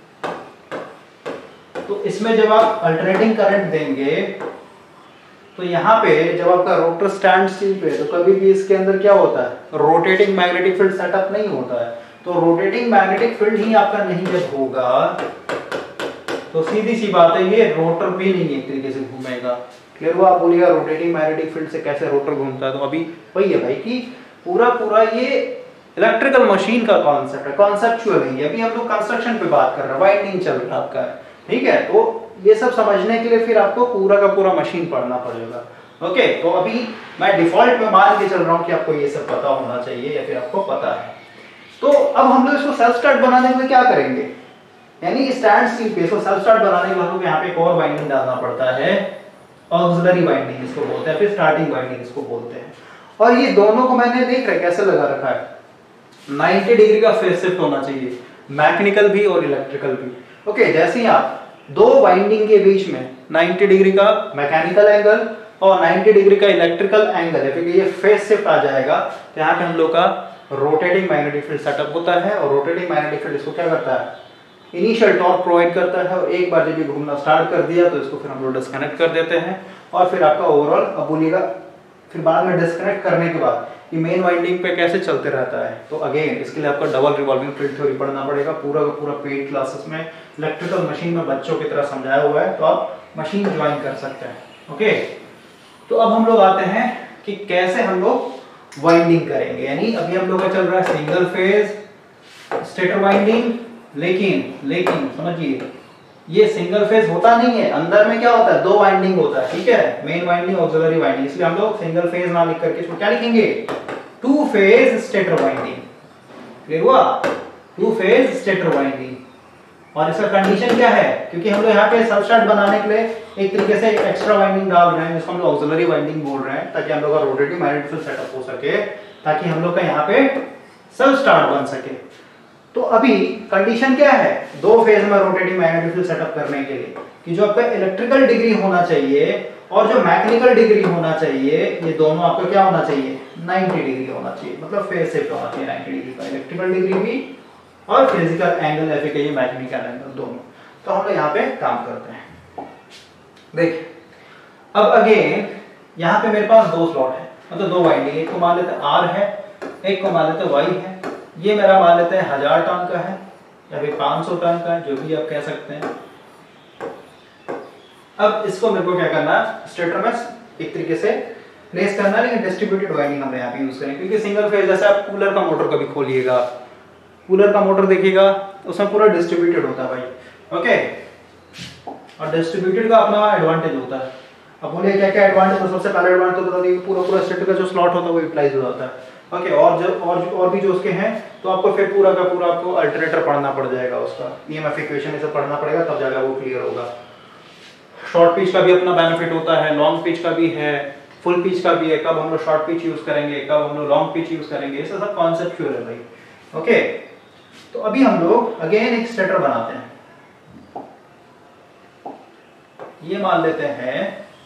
तो इसमें जब आप अल्टरनेटिंग करंट देंगे, तो यहाँ पे जब आपका रोटर स्टैंड स्टिल पे, तो कभी भी इसके अंदर क्या होता है, रोटेटिंग मैग्नेटिक फील्ड सेटअप नहीं होता है। तो रोटेटिंग मैग्नेटिक फील्ड ही आपका नहीं जब होगा, तो सीधी सी बात है, ये रोटर भी नहीं एक तरीके से घूमेगा। क्लियर हुआ। आप बोलिएगा रोटेटिंग मैग्नेटिक फील्ड से कैसे रोटर घूमता है, तो अभी वही है भाई कि पूरा पूरा ये इलेक्ट्रिकल मशीन का कॉन्सेप्ट है, कॉन्सेप्चुअल है। अभी हम लोग कंस्ट्रक्शन पे बात कर रहे हैं, वाइंडिंग चल रहा है आपका, ठीक है। तो ये सब समझने के लिए फिर आपको पूरा का पूरा मशीन पढ़ना पड़ेगा, ओके। तो अभी मैं डिफॉल्ट में मान के चल रहा हूँ कि आपको ये सब पता होना चाहिए या फिर आपको पता है। तो अब हम लोग इसको सेल्फ स्टार्ट बनाने के लिए क्या करेंगे, यानी स्टैंड स्टिल पे इसको सेल्फ स्टार्ट बनाने के लिए हम लोग यहाँ पे एक और वाइंडिंग डालना पड़ता है, ऑक्सिलरी वाइंडिंग इसको बोलते हैं, फिर स्टार्टिंग वाइंडिंग इसको बोलते हैं। और ये दोनों को मैंने देख रहा है कैसे लगा रखा है, नाइंटी डिग्री का फेज शिफ्ट होना चाहिए, मैकेनिकल भी और इलेक्ट्रिकल भी, ओके। जैसे ही आप दो वाइंडिंग के बीच में नाइंटी डिग्री का मैकेनिकल एंगल और नाइंटी डिग्री का इलेक्ट्रिकल एंगल है, क्योंकि ये फेज शिफ्ट आ जाएगा, तो यहाँ पे हम लोग का रोटेटिंग मैग्नेटिक फील्ड सेटअप होता है। और रोटेटिंग मैग्नेटिक फील्ड इसको क्या करता है, इनिशियल टॉर्क प्रोवाइड करता है, और एक बार जब ये घूमना स्टार्ट कर दिया तो इसको फिर हम लोग डिस्कनेक्ट कर देते हैं। और फिर आपका ओवरऑल, अब बोलिएगा फिर बाद में डिस्कनेक्ट करने के बाद ये मेन वाइंडिंग पे कैसे चलते रहता है, तो अगेन इसके लिए आपका डबल रिवॉल्विंग फील्ड थ्योरी पढ़ना पड़ेगा, पूरा का पूरा पेड क्लासेस में इलेक्ट्रिकल मशीन में बच्चों की तरह समझाया हुआ है, तो आप मशीन ज्वाइन कर सकते हैं, ओके। तो अब हम लोग आते हैं कि कैसे हम लोग वाइंडिंग करेंगे, यानी अभी हम लोग का चल रहा है सिंगल फेज स्टेटर वाइंडिंग, लेकिन लेकिन समझिए ये सिंगल फेज होता नहीं है, अंदर में क्या होता है, दो वाइंडिंग होता है, ठीक है, मेन वाइंडिंग ऑक्सिलरी वाइंडिंग। इसलिए हम लोग सिंगल फेज ना लिख करके इसको क्या लिखेंगे, two phase stator winding. Clear हुआ, टू फेज स्टेटर वाइंडिंग। और इसका कंडीशन क्या है, क्योंकि हम लोग यहाँ पे सबस्टार्ट बनाने के लिए एक तरीके से एक्स्ट्रा वाइंडिंग डाल रहे हैं, जिसको हम लोग ऑक्सिलरी वाइंडिंग बोल रहे हैं, ताकि हम लोग का रोटेटिंग मैग्नेटिक फील्ड सेटअप हो सके, ताकि हम लोग का यहाँ पे सब स्टार्ट बन सके। तो अभी कंडीशन क्या है, दो फेज में रोटेटिंग मैग्नेटिक फील्ड सेटअप करने के लिए, कि जो आपका इलेक्ट्रिकल डिग्री होना चाहिए और जो मैकेनिकल डिग्री होना चाहिए, ये दोनों आपका क्या होना चाहिए, नाइंटी डिग्री होना चाहिए, मतलब फेज शिफ्ट होना चाहिए नाइंटी डिग्री का, इलेक्ट्रिकल डिग्री भी और फिजिकल एंगल या फिर कहिए मैकेनिकल एंगल दोनों। तो हम लोग यहाँ पे काम करते हैं। देखिए अब अगेन यहाँ पे मेरे पास दो स्लॉट है, मतलब दो वाइंडिंग, एक को मान लेते हैं आर है, एक को मान लेते हैं वाई है। ये मेरा मान लेते हैं हजार टन का है या फिर पाँच सौ टन का है, जो भी आप कह सकते हैं। अब इसको मेरे को क्या करना है, स्टेटर में एक तरीके से प्लेस करना है, लेकिन डिस्ट्रीब्यूटेड वाइंडिंग हम यहाँ पे यूज करेंगे, क्योंकि सिंगल फेज जैसे आप कूलर का मोटर कभी खोलिएगा, कूलर का मोटर देखिएगा उसमें पूरा डिस्ट्रीब्यूटेड होता है भाई, ओके। और डिस्ट्रीब्यूटेड का अपना एडवांटेज होता है। अब बोलिए क्या क्या एडवांटेज, तो सबसे पहला एडवांटेज तो बता दीजिए, पूरा पूरा स्टेटर का जो स्लॉट होता है वो यूटिलाइज हो जाता है, ओके। और जो और जो और भी जो उसके हैं, तो आपको फिर पूरा का पूरा आपको अल्टरनेटर पढ़ना पड़ जाएगा, उसका ईएमएफ इक्वेशन ये सब पढ़ना पड़ेगा, तब जाकर वो क्लियर होगा। शॉर्ट पिच का भी अपना बेनिफिट होता है, लॉन्ग पिच का भी है, फुल पिच का भी है, कब हम लोग शॉर्ट पिच यूज करेंगे, कब हम लोग लॉन्ग पिच यूज करेंगे, ये सब कॉन्सेप्चुअल है भाई, ओके। तो अभी हम लोग अगेन एक स्टेटर बनाते हैं। ये मान लेते हैं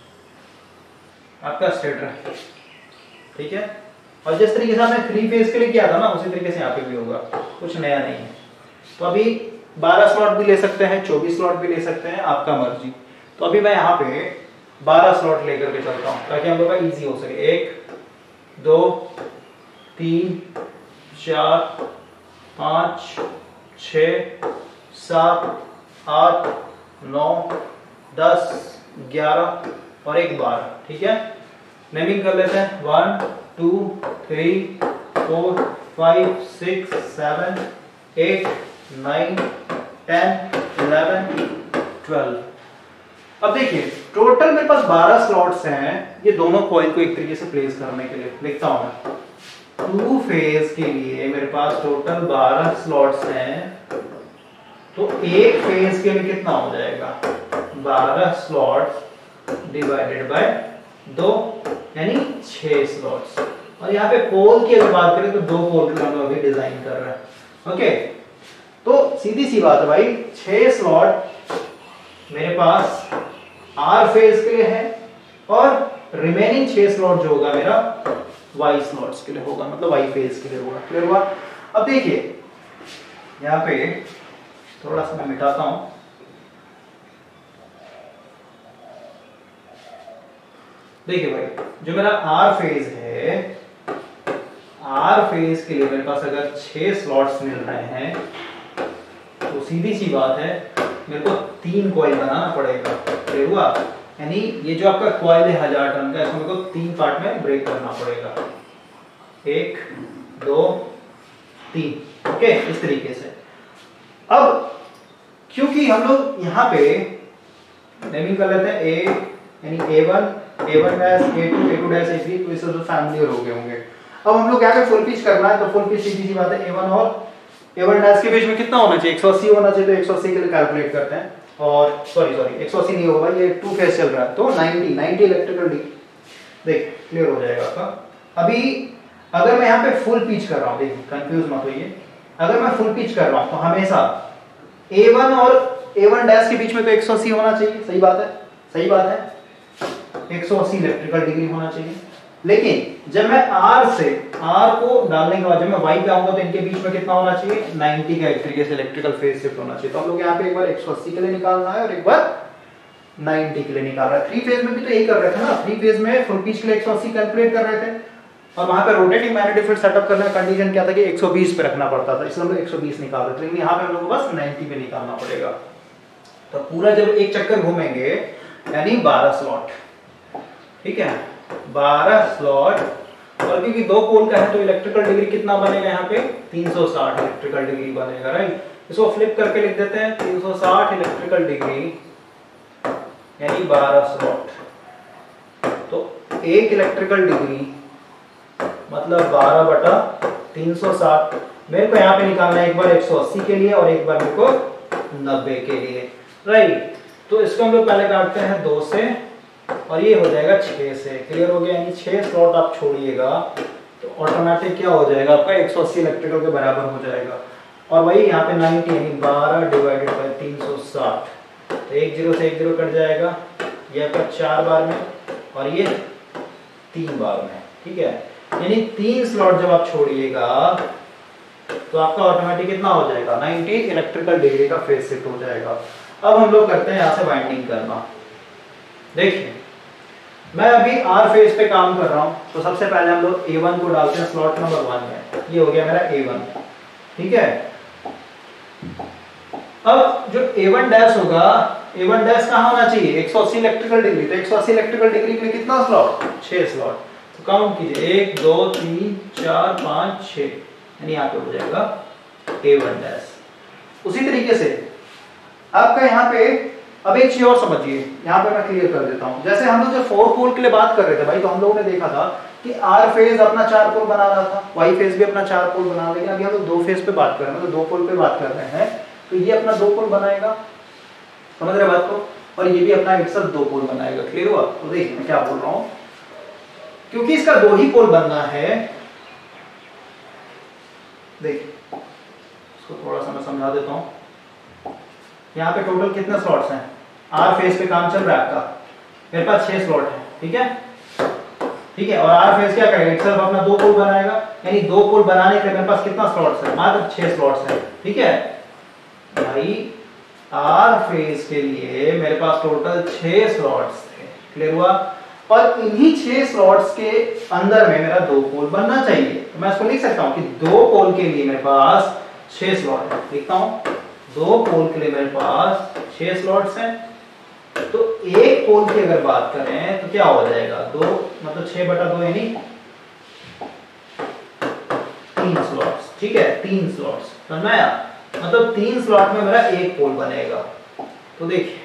आपका स्टेटर, ठीक है। और जिस तरीके से हमने थ्री फेज के लिए किया था ना, उसी तरीके से यहाँ पे भी होगा, कुछ नया नहीं है। तो अभी बारह स्लॉट भी ले सकते हैं, चौबीस स्लॉट भी ले सकते हैं, आपका मर्जी। तो अभी मैं यहाँ पे बारह स्लॉट लेकर के चलता हूँ ताकि हम लोग का इजी हो सके। एक, दो, तीन, चार, पाँच, छ, सात, आठ, नौ, दस, ग्यारह और एक बारह, ठीक है। नेमिंग कर लेते हैं। One, two, three, four, five, six, seven, eight, nine, ten, eleven, twelve. अब देखिए टोटल मेरे पास बारह स्लॉट्स हैं ये दोनों कॉइल को एक तरीके से प्लेस करने के लिए। लिखता हूं मैं, टू फेज के लिए मेरे पास टोटल बारह स्लॉट्स हैं, तो एक फेज के लिए कितना हो जाएगा, बारह स्लॉट्स डिवाइडेड बाय दो, यानी छह स्लॉट्स। और यहाँ पे पोल की अगर बात करें तो दो पोल के हम अभी डिजाइन कर रहे हैं, ओके। तो सीधी सी बात है भाई, छह स्लॉट मेरे पास आर फेज के लिए है और रिमेनिंग छह स्लॉट जो होगा मेरा वाई स्लॉट्स के लिए होगा, मतलब वाई फेज के लिए होगा। क्लियर हुआ? अब देखिए यहाँ पे थोड़ा सा मैं मिटाता हूं। देखिए भाई, जो मेरा आर फेज है, आर फेज के लिए मेरे पास अगर छह स्लॉट्स मिल रहे हैं तो सीधी सी बात है मेरे को तीन कॉइल बनाना पड़ेगा। क्लियर हुआ? यानी ये जो आपका कॉइल है हजार टन का, इसको मेरे को तीन पार्ट में ब्रेक करना पड़ेगा, एक, दो, तीन, ओके, इस तरीके से। अब क्योंकि हम लोग यहाँ पे नेमिंग कर लेते हैं, ए यानी A one, A one dash, A two, A two dash, A three, तो इससे तो फैमिलियर हो गए होंगे। अब हम लोग यहाँ पे फुल पिच करना है, तो फुल पिच सीधी सी बात है, ए वन और ए वन डैश के बीच में कितना होना चाहिए, एक सौ अस्सी होना चाहिए। तो एक सौ अस्सी के लिए कैलकुलेट करते हैं, और सॉरी सॉरी एक सौ अस्सी नहीं होगा, ये टू फेज चल रहा है, तो नब्बे नब्बे इलेक्ट्रिकल डी। देख क्लियर हो जाएगा आपका। अभी अगर मैं यहाँ पे फुल पिच कर रहा हूँ, देखिए कंफ्यूज मत होइए, अगर मैं फुल पिच कर रहा हूँ तो हमेशा ए वन और ए वन डैश के बीच में तो एक सौ अस्सी होना चाहिए। सही बात है, सही बात है, एक सौ अस्सी इलेक्ट्रिकल डिग्री होना चाहिए। लेकिन जब मैं R से R को डालने के बाद जब मैं Y पे आऊंगा तो इनके बीच में कितना होना चाहिए, नब्बे का एक तरीके से इलेक्ट्रिकल फेज शिफ्ट होना चाहिए। तो हम लोग यहाँ पे एक बार एक सौ अस्सी के लिए निकालना है और एक बार नब्बे के लिए निकाल रहा है। थ्री फेज में भी तो यही कर रहे थे ना, थ्री फेज में फुल पिच के लिए एक सौ अस्सी कैलकुलेट कर रहे थे, और वहां पे रोटेटिंग मैग्नेटिक फील्ड सेटअप करने का कंडीशन क्या था कि एक सौ बीस पे रखना पड़ता था, इसलिए हम लोग एक सौ बीस निकाल रहे थे। लेकिन यहाँ पे हम लोग को बस नब्बे पे निकालना पड़ेगा। तो पूरा जब एक चक्कर घूमेंगे यानी बारह स्लॉट, ठीक है, बारह स्लॉट, और क्योंकि दो पोल का है तो इलेक्ट्रिकल डिग्री कितना बनेगा यहाँ पे, तीन सौ साठ इलेक्ट्रिकल डिग्री बनेगा, राइट। इसको फ्लिप करके लिख देते हैं, तीन सौ साठ इलेक्ट्रिकल डिग्री यानी बारह स्लॉट। तो एक इलेक्ट्रिकल डिग्री मतलब बारह बटा तीन सौ साठ। मेरे को यहाँ पे निकालना है एक बार एक सौ अस्सी के लिए और एक बार मेरे को नब्बे के लिए, राइट। तो इसको हम लोग पहले काटते हैं दो से, और ये हो जाएगा छह से। क्लियर हो गया? यानी छह स्लॉट आप छोड़िएगा तो ऑटोमेटिक क्या हो जाएगा आपका, एक सौ अस्सी इलेक्ट्रिकल के बराबर हो जाएगा। और वही यहाँ पे नब्बे यानी बारह डिवाइडेड बाय तीन सौ साठ, तो एक जीरो से एक जीरो कट जाएगा, ये आपका चार बार में और ये तीन बार में, ठीक है। यानी तीन स्लॉट जब आप छोड़िएगा तो आपका ऑटोमेटिक कितना हो जाएगा, नब्बे इलेक्ट्रिकल डिग्री का फेज शिफ्ट हो जाएगा। अब हम लोग करते हैं यहाँ से वाइंडिंग करना। देखिए मैं अभी आर फेज पे काम कर रहा हूं, तो सबसे पहले हम लोग ए वन को डालते हैं स्लॉट नंबर वन में। ये हो गया मेरा ए वन, ठीक है। अब जो ए वन डैश होगा, ए वन डैश कहां होना चाहिए, एक सौ अस्सी इलेक्ट्रिकल डिग्री। तो एक सौ अस्सी इलेक्ट्रिकल डिग्री के लिए कितना स्लॉट, छह स्लॉट। तो काउंट कीजिए, एक, दो, तीन, चार, पांच, छह, यानी यहाँ पे हो जाएगा ए वन डैश। उसी तरीके से आपका यहाँ पे अब एक चीज और समझिए, यहाँ पे मैं क्लियर कर देता हूँ। जैसे हम लोग जो फोर पोल के लिए बात कर रहे थे भाई, तो हम लोगों ने देखा था कि आर फेज अपना चार पोल बना रहा था, वाई फेज भी अपना चार पोल बना, लेकिन अभी हम लोग दो फेज पे बात कर रहे हैं, मतलब दो पोल पे बात कर रहे हैं, तो ये अपना दो पोल बनाएगा, समझ रहे बात को, और ये भी अपना एक साथ दो पोल बनाएगा। क्लियर हुआ? तो देखिए मैं क्या बोल रहा हूँ, क्योंकि इसका दो ही पोल बनना है। देखिए इसको थोड़ा सा मैं समझा देता हूँ। यहाँ पे टोटल कितने स्लॉट्स हैं, आर फेज पे काम चल रहा है आपका, मेरे पास छह स्लॉट है, ठीक है ठीक है। और आर फेज क्या करेगा, इटसेल्फ अपना दो पोल बनाएगा, यानी दो पोल बनाने के लिए मेरे पास कितना स्लॉट्स है, मात्र छह स्लॉट्स है, ठीक है भाई। आर फेज के लिए मेरे पास टोटल छह स्लॉट्स थे, क्लियर हुआ। और इन्हीं छह स्लॉट्स के अंदर में मेरा दो पोल बनना चाहिए, तो मैं इसको लिख सकता हूं कि दो पोल के लिए मेरे पास छह स्लॉट है, लिखता हूं दो पोल के लिए मेरे पास छह स्लॉट्स हैं। तो एक पोल की अगर बात करें तो क्या हो जाएगा, दो मतलब छह बटा दो यानी तीन स्लॉट्स, ठीक है तीन स्लॉट्स, समझ में आया, मतलब तीन स्लॉट में मेरा एक पोल बनेगा। तो देखिए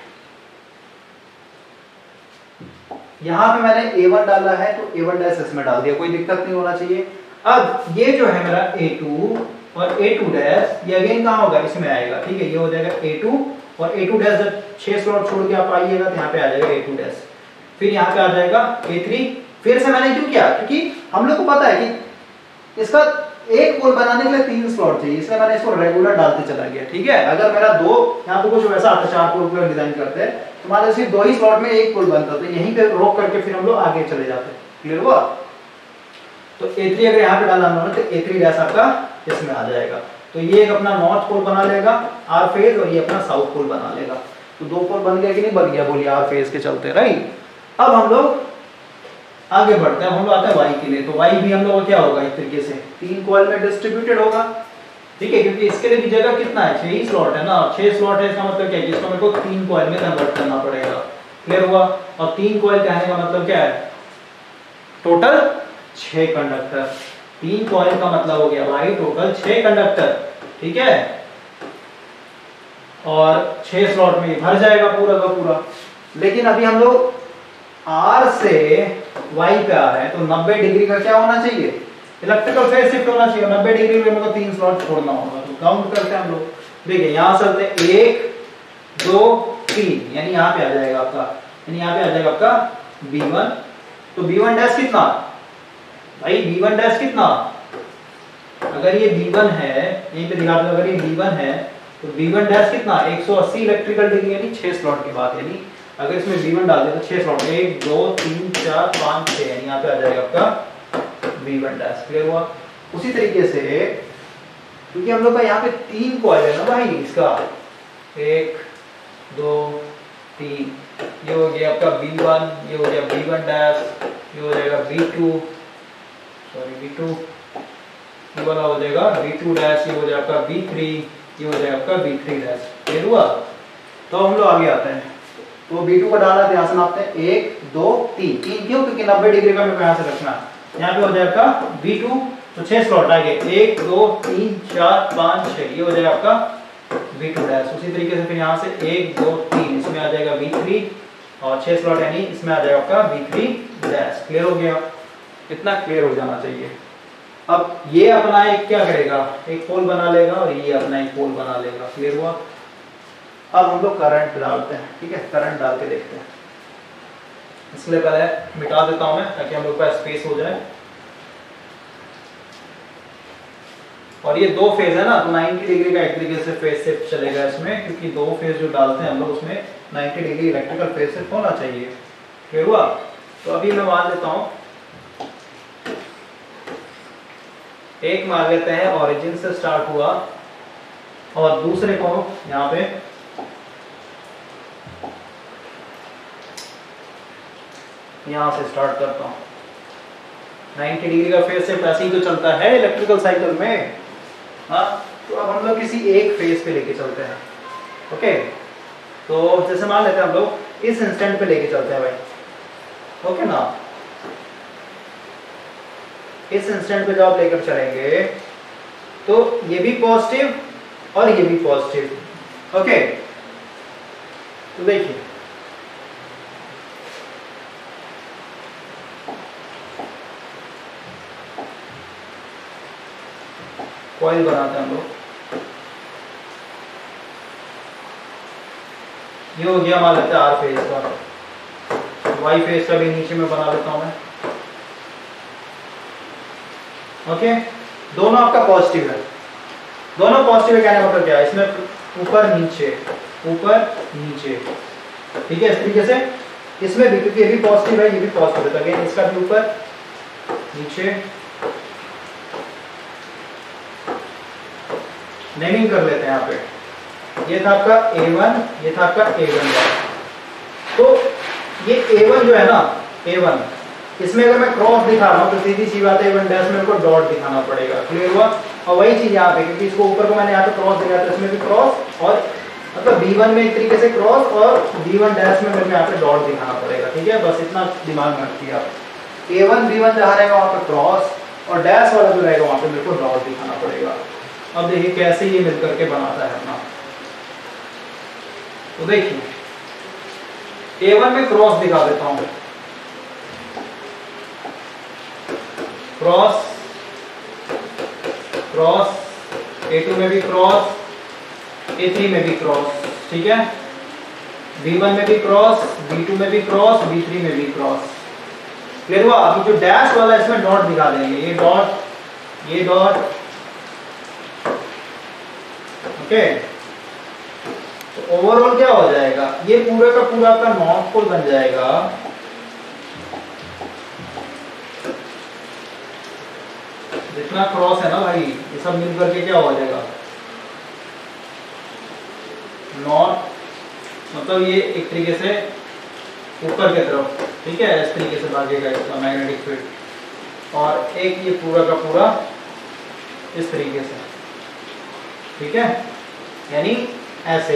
यहां पे मैंने ए वन डाला है तो ए वन डैश इसमें डाल दिया, कोई दिक्कत नहीं होना चाहिए। अब ये जो है मेरा ए टू और ए टू डैश ये अगेन कहां होगा, इसमें आएगा, ठीक है ये हो जाएगा ए टू और ए टू डैश जब छह स्लॉट छोड़ के आप आइएगा तो यहाँ पे आ जाएगा ए टू डैश, फिर यहाँ पे आ जाएगा ए थ्री। फिर से मैंने क्यों किया, क्योंकि हम लोग को पता है कि इसका एक पोल बनाने के लिए तीन स्लॉट चाहिए, इसलिए मैंने इसको रेगुलर डालते चला गया, ठीक है। अगर मेरा दो यहाँ पे कुछ वैसा आता चार पोल का डिजाइन करते हैं तो मान लो सिर्फ दो ही स्लॉट में एक पोल बनता, तो यहीं पे रोक करके फिर हम लोग आगे चले जाते, क्लियर हुआ। तो ए थ्री अगर यहाँ पे डाला हमने तो ए थ्री डैश आपका इसमें आ जाएगा, तो ये एक अपना नॉर्थ पोल बना लेगा आर फेज और ये अपना साउथ पोल बना लेगा। तो दो पोल बन गया कि नहीं बन गया, बोलिए आर फेज के चलते, राइट। अब हम लोग आगे बढ़ते हैं, हम लोग आते हैं वाई के लिए। तो वाई भी हम लोग क्या होगा, एक तरीके से तीन कॉइल में डिस्ट्रीब्यूटेड होगा, ठीक है, क्योंकि इसके लिए भी जगह कितना है, छह ही स्लॉट है ना, छह स्लॉट है, इसका मतलब क्या है, इसको मेरे को तीन कॉइल में कन्वर्ट करना पड़ेगा, क्लियर हुआ। और तीन कॉइल कहने का मतलब क्या है, टोटल छह कंडक्टर, तीन कॉइल का मतलब हो गया भाई टोटल छह कंडक्टर, ठीक है। और छह स्लॉट में भर जाएगा पूरा का पूरा। लेकिन अभी हम लोग आर से वाई पे आ रहे हैं, तो नब्बे डिग्री का क्या होना चाहिए, इलेक्ट्रिकल फेज शिफ्ट होना चाहिए। नब्बे डिग्री में मेरे को तीन स्लॉट छोड़ना होगा, तो काउंट करते हैं हम लोग। देखिए यहां से चलते हैं एक दो तीन, यानी यहाँ पे आ जाएगा आपका, यानी यहाँ पे आ जाएगा आपका बी वन। तो बी वन डैश कितना भाई, बी वन डैश कितना, अगर ये बी वन है, यहीं पे दिखा दो, अगर ये बी वन है तो बी वन डैश कितना एक सौ अस्सी इलेक्ट्रिकल डिग्री, यानी छह स्लॉट की बात, यानी अगर इसमें बी वन डाल दे तो छह स्लॉट, एक दो तीन चार पाँच छह, यानी यहाँ पे आ जाएगा आपका बी वन डैश, क्लियर हुआ। उसी तरीके से क्योंकि हम लोग का यहाँ पे तीन कॉइल है ना भाई, इसका एक दो तीन, ये हो गया आपका बी वन, ये हो गया बी वन डैश, ये हो जाएगा B two, sorry B two, ये वाला हो जाएगा बी टू डैश, ये हो जाएगा आपका बी थ्री, ये हो जाएगा आपका बी थ्री डैश, क्लियर हुआ। तो हम लोग आगे आते हैं, तो बी टू को डाला तो यहाँ से नापते हैं एक दो तीन, तीन क्यों, क्योंकि नब्बे डिग्री का मेरे को यहाँ से रखना है। यहाँ पे हो जाएगा बी टू, तो छह स्लॉट आएंगे, एक दो तीन चार पाँच छह, ये हो जाएगा आपका बी टू डैश। उसी तरीके से फिर यहाँ से एक दो तीन, इसमें आ जाएगा बी थ्री और छह स्लॉट यानी इसमें आ जाएगा आपका बी थ्री डैश, क्लियर हो गया, इतना क्लियर हो जाना चाहिए। अब ये अपना एक क्या करेगा, एक पोल बना लेगा और ये अपना एक पोल बना लेगा, क्लियर हुआ। अब हम लोग करंट डालते हैं, ठीक है, करंट डाल के देखते हैं। इसलिए पहले मिटा देता हूं मैं ताकि हम लोग का स्पेस हो जाए। और ये दो फेज है ना, तो नब्बे डिग्री का एक तरीके से फेज शिफ्ट चलेगा इसमें, क्योंकि दो फेज जो डालते हैं हम लोग उसमें नब्बे डिग्री इलेक्ट्रिकल फेज शिफ्ट होना चाहिए, क्लियर हुआ। तो अभी मैं मान लेता हूं, एक मान लेते हैं ओरिजिन से स्टार्ट हुआ और दूसरे को यहाँ पे यहां से स्टार्ट करता हूं। नब्बे डिग्री का फेज शिफ्ट ऐसे ही तो चलता है इलेक्ट्रिकल साइकिल में, हाँ। तो अब हम लोग किसी एक फेज पे लेके चलते हैं, ओके। तो जैसे मान लेते हैं हम लोग इस इंस्टेंट पे लेके चलते हैं भाई, ओके ना। इस इंस्टेंट पे जब आप लेकर चलेंगे तो ये भी पॉजिटिव और ये भी पॉजिटिव, ओके। तो देखिए कॉइल बनाते हैं हम लोग, ये हो गया मान लेते हैं आर फेज का, वाई फेज का भी नीचे में बना लेता हूं मैं, ओके। दोनों आपका पॉजिटिव है, दोनों पॉजिटिव है, कहने का मतलब क्या है, इसमें ऊपर नीचे ऊपर नीचे, ठीक है, इस तरीके से इसमें भी, क्योंकि ये भी पॉजिटिव है ये भी पॉजिटिव है, तो अगेन इसका भी ऊपर नीचे नेमिंग कर लेते हैं यहाँ पे। ये था आपका ए वन, ये था आपका ए वन। तो ये ए वन जो है ना, ए वन, इसमें अगर मैं क्रॉस दिखा रहा हूँ तो सीधी सी बात है ए वन डैश में को डॉट दिखाना पड़ेगा। क्लियर हुआ? और वही चीज यहाँ पे, क्योंकि इसको ऊपर को मैंने यहाँ पे क्रॉस दिखाया तो इसमें भी क्रॉस, और मतलब बी वन में एक तरीके से क्रॉस और बी वन डैश में मेरे को यहाँ पे डॉट दिखाना पड़ेगा। ठीक है, बस इतना दिमाग में रखिए आप। ए वन बी वन जहाँ रहेगा वहाँ पे क्रॉस, और डैश वाला जो रहेगा वहाँ पे मेरे को डॉट दिखाना पड़ेगा। अब देखिए कैसे ये मिलकर के बनाता है अपना। तो देखिए ए वन में क्रॉस दिखा देता हूं, क्रॉस क्रॉस, ए टू में भी क्रॉस, ए थ्री में भी क्रॉस। ठीक है, बी वन में भी क्रॉस, बी टू में भी क्रॉस, बी थ्री में भी क्रॉस। क्लियर हुआ? अभी जो डैश वाला है इसमें डॉट दिखा देंगे, ये डॉट, ये डॉट। ओके, तो ओवरऑल क्या हो जाएगा, ये पूरा का पूरा आपका नॉर्थ पोल बन जाएगा। जितना क्रॉस है ना भाई, ये सब मिल करके क्या हो जाएगा, नॉर्थ, मतलब ये एक तरीके से ऊपर की तरफ। ठीक है, इस तरीके से भागेगा इसका मैग्नेटिक फील्ड, और एक ये पूरा का पूरा इस तरीके से। ठीक है, यानी ऐसे।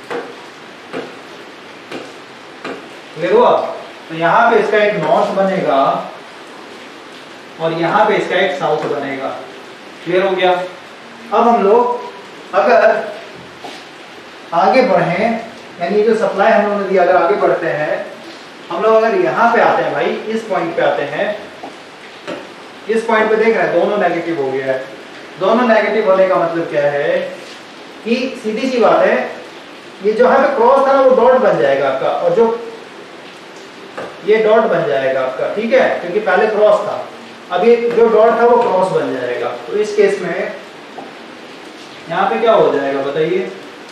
क्लियर हुआ? तो यहां पे इसका एक नॉर्थ बनेगा और यहां पे इसका एक साउथ बनेगा। क्लियर हो गया? अब हम लोग अगर आगे बढ़े, यानी जो सप्लाई हम लोगों ने दिया, अगर आगे बढ़ते हैं हम लोग, अगर यहां पे आते हैं भाई, इस पॉइंट पे आते हैं, इस पॉइंट पे देख रहे हैं दोनों नेगेटिव हो गया है। दोनों नेगेटिव होने का मतलब क्या है कि सीधी सी बात है, ये जो है क्रॉस था ना वो डॉट बन जाएगा आपका, और जो ये डॉट बन जाएगा आपका। ठीक है, क्योंकि पहले क्रॉस था, अब ये जो डॉट था वो क्रॉस बन जाएगा। तो इस केस में यहाँ पे क्या हो जाएगा बताइए,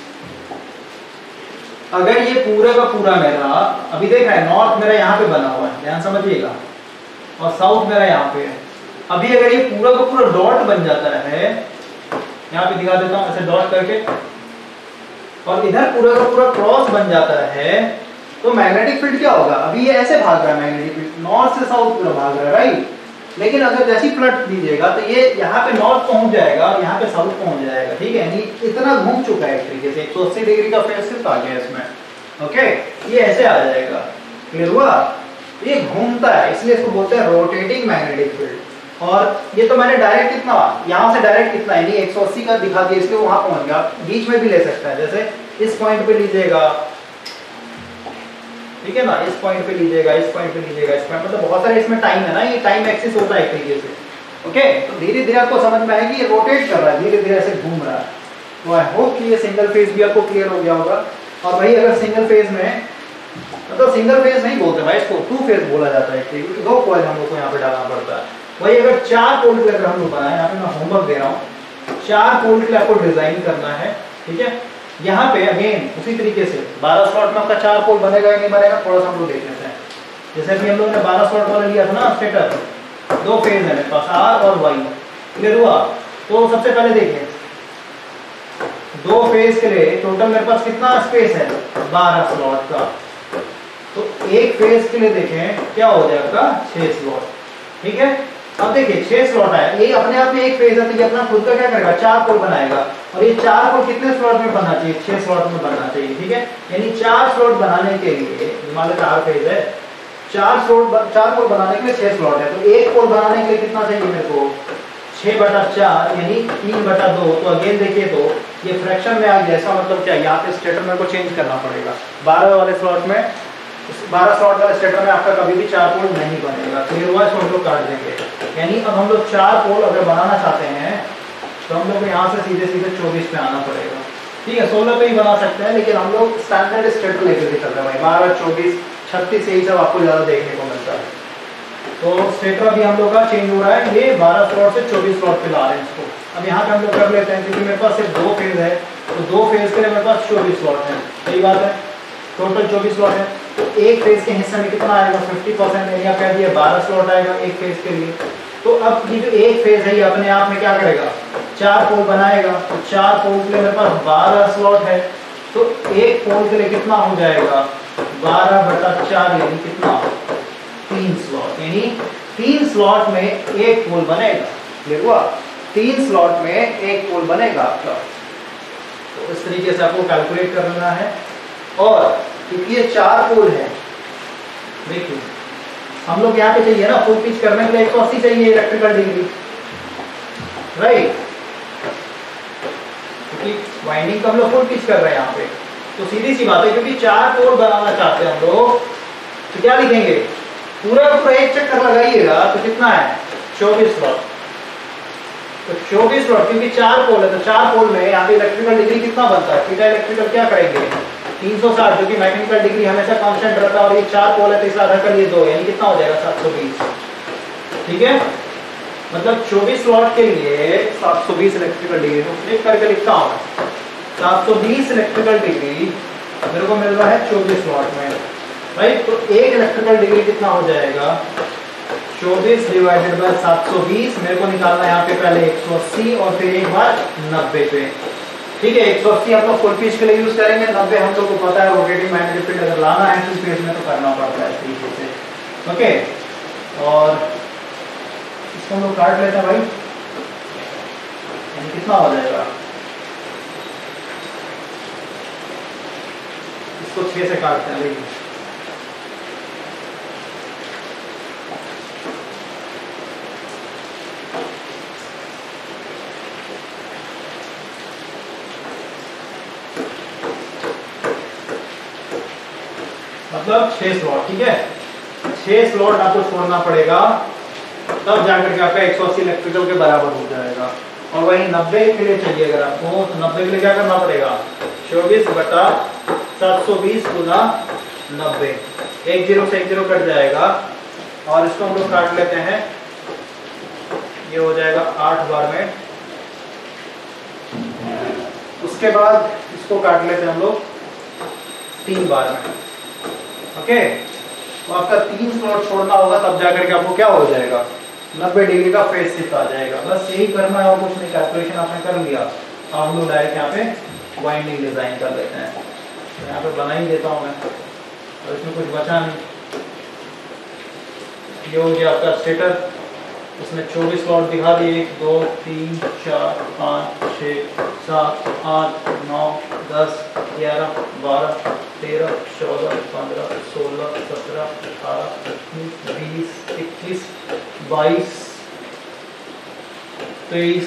अगर ये पूरा का पूरा मेरा, अभी देख रहे हैं नॉर्थ मेरा यहाँ पे बना हुआ है, ध्यान समझिएगा, और साउथ मेरा यहाँ पे है। अभी अगर ये पूरा का पूरा डॉट बन जाता है, यहाँ पे दिखा देता हूँ ऐसे डॉट करके, और इधर पूरा का पूरा क्रॉस बन जाता है, तो मैग्नेटिक फील्ड क्या होगा, अभी ये ऐसे भाग रहा है मैग्नेटिक फील्ड, नॉर्थ से साउथ पूरा भाग रहा है, राइट। लेकिन अगर जैसी पलट दीजिएगा तो ये यहाँ पे नॉर्थ पहुंच जाएगा और यहाँ पे साउथ पहुंच जाएगा। ठीक है, यानी इतना घूम चुका है एक तरीके से, एक सौ अस्सी डिग्री का फेज शिफ्ट आ गया इसमें। ओके, ये ऐसे आ जाएगा। क्लियर हुआ? ये घूमता है, इसलिए इसको बोलते हैं रोटेटिंग मैग्नेटिक फील्ड। और ये तो मैंने डायरेक्ट कितना, यहाँ से डायरेक्ट कितना, यानी एक सौ अस्सी का दिखा दिया, इसलिए वहां पहुंच गया। बीच में भी ले सकता है, जैसे इस पॉइंट पे लीजिएगा, ठीक है ना, इस पॉइंट पे लीजिएगा, इस पॉइंट पे लीजिएगा, इस पॉइंट, मतलब बहुत सारे इसमें टाइम है ना, ये टाइम एक्सिस होता है एक तरीके से। ओके, तो धीरे धीरे आपको समझ में आएगी ये रोटेट कर रहा है, धीरे धीरे ऐसे घूम रहा है। तो आई होप कि ये सिंगल फेज भी आपको क्लियर हो गया होगा। और भाई अगर सिंगल फेज में, मतलब सिंगल फेज नहीं बोलते भाई इसको, टू फेज बोला जाता है, क्योंकि दो कॉइल हम लोग को यहाँ पे डालना पड़ता है। वही अगर चार पोल के लिए अगर हम लोग बनाए, यहाँ पे मैं होमवर्क दे रहा हूँ, चार पोल के लिए आपको डिजाइन करना है। ठीक है, यहाँ पे अगेन उसी तरीके से बारह स्लॉट में आपका चार पोल बनेगा या नहीं बनेगा, थोड़ा सा हम लोग देख लेते हैं। जैसे कि हम लोगों ने बारह स्लॉट वाला लिया था ना स्टेटर, दो फेज है मेरे पास, आर और वाई। क्लियर हुआ? तो सबसे पहले देखिए, दो फेज के लिए टोटल मेरे पास कितना स्पेस है, बारह स्लॉट का। तो एक फेज के लिए देखें क्या हो जाएगा, छह स्लॉट। ठीक है, अब देखिए छह स्लॉट है, ये अपने आप में एक फेज है, तो ये अपना खुद का क्या करेगा, चार पोल बनाएगा। और ये चार पोल कितने स्लॉट में बनना चाहिए, छह स्लॉट में बनना चाहिए। ठीक है, यानी चार स्लॉट बनाने के लिए, मान लो चार फेज है, चार स्लॉट, चार पोल बनाने के लिए छह स्लॉट है, तो एक पोल बनाने के लिए कितना चाहिए मेरे को, छह बटा चार यानी तीन बटा दो। तो अगेन देखिए, तो ये फ्रैक्शन में आ गया, ऐसा मतलब क्या, यहाँ पे स्टेटर मेरे को चेंज करना पड़ेगा। बारह वाले स्लॉट में, बारह स्लॉट वाले स्टेटर में आपका कभी भी चार पोल नहीं बनेगा। क्लियर हुआ? इसको हम लोग काट देंगे। यानी अब हम लोग चार पोल अगर बनाना चाहते हैं तो हम लोग यहाँ से सीधे सीधे चौबीस पे आना पड़ेगा। ठीक है, सोलह पे ही बना सकते हैं, लेकिन हम लोग स्टैंडर्ड स्टेटर लेकर के चल रहे हैं भाई, बारह चौबीस छत्तीस यही सब आपको ज्यादा देखने को मिलता है। तो स्टेटर अभी हम लोग का चेंज हो रहा है, ये बारह स्लॉट से चौबीस स्लॉट पे ला रहे हैं इसको। अब यहाँ पे हम लोग कर लेते हैं, क्योंकि मेरे पास सिर्फ दो फेज है, तो दो फेज के लिए मेरे पास चौबीस स्लॉट है। सही बात है, टोटल चौबीस स्लॉट है, तो एक फेज के हिस्से में कितना आएगा, पचास परसेंट एरिया कह दिया, बारह स्लॉट आएगा एक फेज के लिए। तो अब ये जो एक फेज है ये अपने आप में क्या करेगा, चार पोल बनाएगा, तो चार पोल के लिए मेरे पास बारह स्लॉट है, तो एक पोल के लिए कितना हो जाएगा, बारह बटा चार यानी कितना, तीन स्लॉट, यानी तीन स्लॉट में एक पोल बनेगा। क्लियर हुआ, तीन स्लॉट में एक पोल बनेगा आपका। तो इस तरीके से आपको कैलकुलेट कर लेना है। और क्योंकि ये चार पोल है, देखिए हम लोग यहाँ पे चाहिए ना फुल पिच करने के लिए एक सौ अस्सी चाहिए इलेक्ट्रिकल डिग्री, राइट, क्योंकि वाइंडिंग को हम लोग फुल पिच कर रहे हैं यहाँ पे। तो सीधी सी बात है, क्योंकि चार पोल बनाना चाहते हैं हम लोग, तो क्या लिखेंगे, पूरा पूरा एक चक्कर लगाइएगा तो कितना है, चौबीस स्लॉट। तो चौबीस स्लॉट क्योंकि चार पोल है, तो चार पोल में यहाँ पे इलेक्ट्रिकल डिग्री कितना बनता है, थीटा इलेक्ट्रिकल क्या करेंगे, तीन सौ साठ, जो कि मैकेनिकल डिग्री हमेशा कांस्टेंट रहता है, और ये चार पोल है तो इसे आधा कर लिए दो, यानी कितना हो जाएगा, सात सौ बीस। ठीक है, मतलब चौबीस स्लॉट के लिए सात सौ बीस इलेक्ट्रिकल डिग्री, तो फ्लिप करके लिखता हूँ, सात सौ बीस इलेक्ट्रिकल डिग्री मेरे को मिल रहा है चौबीस स्लॉट में, राइट। तो एक इलेक्ट्रिकल डिग्री कितना हो जाएगा, चौबीस डिवाइडेड बाय सात सौ बीस, मेरे को निकालना है यहाँ पे पहले एक सौ अस्सी और फिर एक बार नब्बे पे। ठीक है, एक सौ अस्सी हम लोग फुल पिच के लिए यूज करेंगे, नब्बे हम लोग को पता है रोटेटिंग मैग्नेटिक फील्ड अगर लाना है तो फेज में तो करना पड़ता है इस तरीके से। ओके, और इसको हम लोग काट लेते हैं भाई, यानी कितना हो जाएगा, इसको छह से काटते हैं, देखिए मतलब छह स्लॉट। ठीक है, छह स्लॉट आपको छोड़ना पड़ेगा, तब जाकर के आपका एक सौ अस्सी इलेक्ट्रिकल के बराबर हो जाएगा। और वही नब्बे के लिए चाहिए अगर आपको, तो नब्बे के लिए क्या करना पड़ेगा, चौबीस बटा सात सौ बीस गुना नब्बे, एक जीरो से एक जीरो कट जाएगा, और इसको हम लोग काट लेते हैं, ये हो जाएगा आठ बार में। उसके बाद इसको काट लेते हैं हम लोग तीन बार में। ओके, तो आपका तीन स्लॉट छोड़ना होगा, तब जाकर के आपको क्या हो जाएगा, नब्बे डिग्री का फेज शिफ्ट आ जाएगा। बस यही करना है और कुछ नहीं, कैलकुलेशन आपने कर लिया। अब हम लोग डायरेक्ट यहाँ पे वाइंडिंग डिजाइन कर लेते हैं। तो यहाँ पे बना ही देता हूँ मैं, और इसमें कुछ बचा नहीं। ये हो गया आपका स्टेटर, उसमें चौबीस स्लॉट दिखा दिए, एक दो तीन चार पाँच छः सात आठ नौ दस ग्यारह बारह तेरह चौदह पंद्रह सोलह सत्रह अठारह उन्नीस बीस इक्कीस बाईस तेईस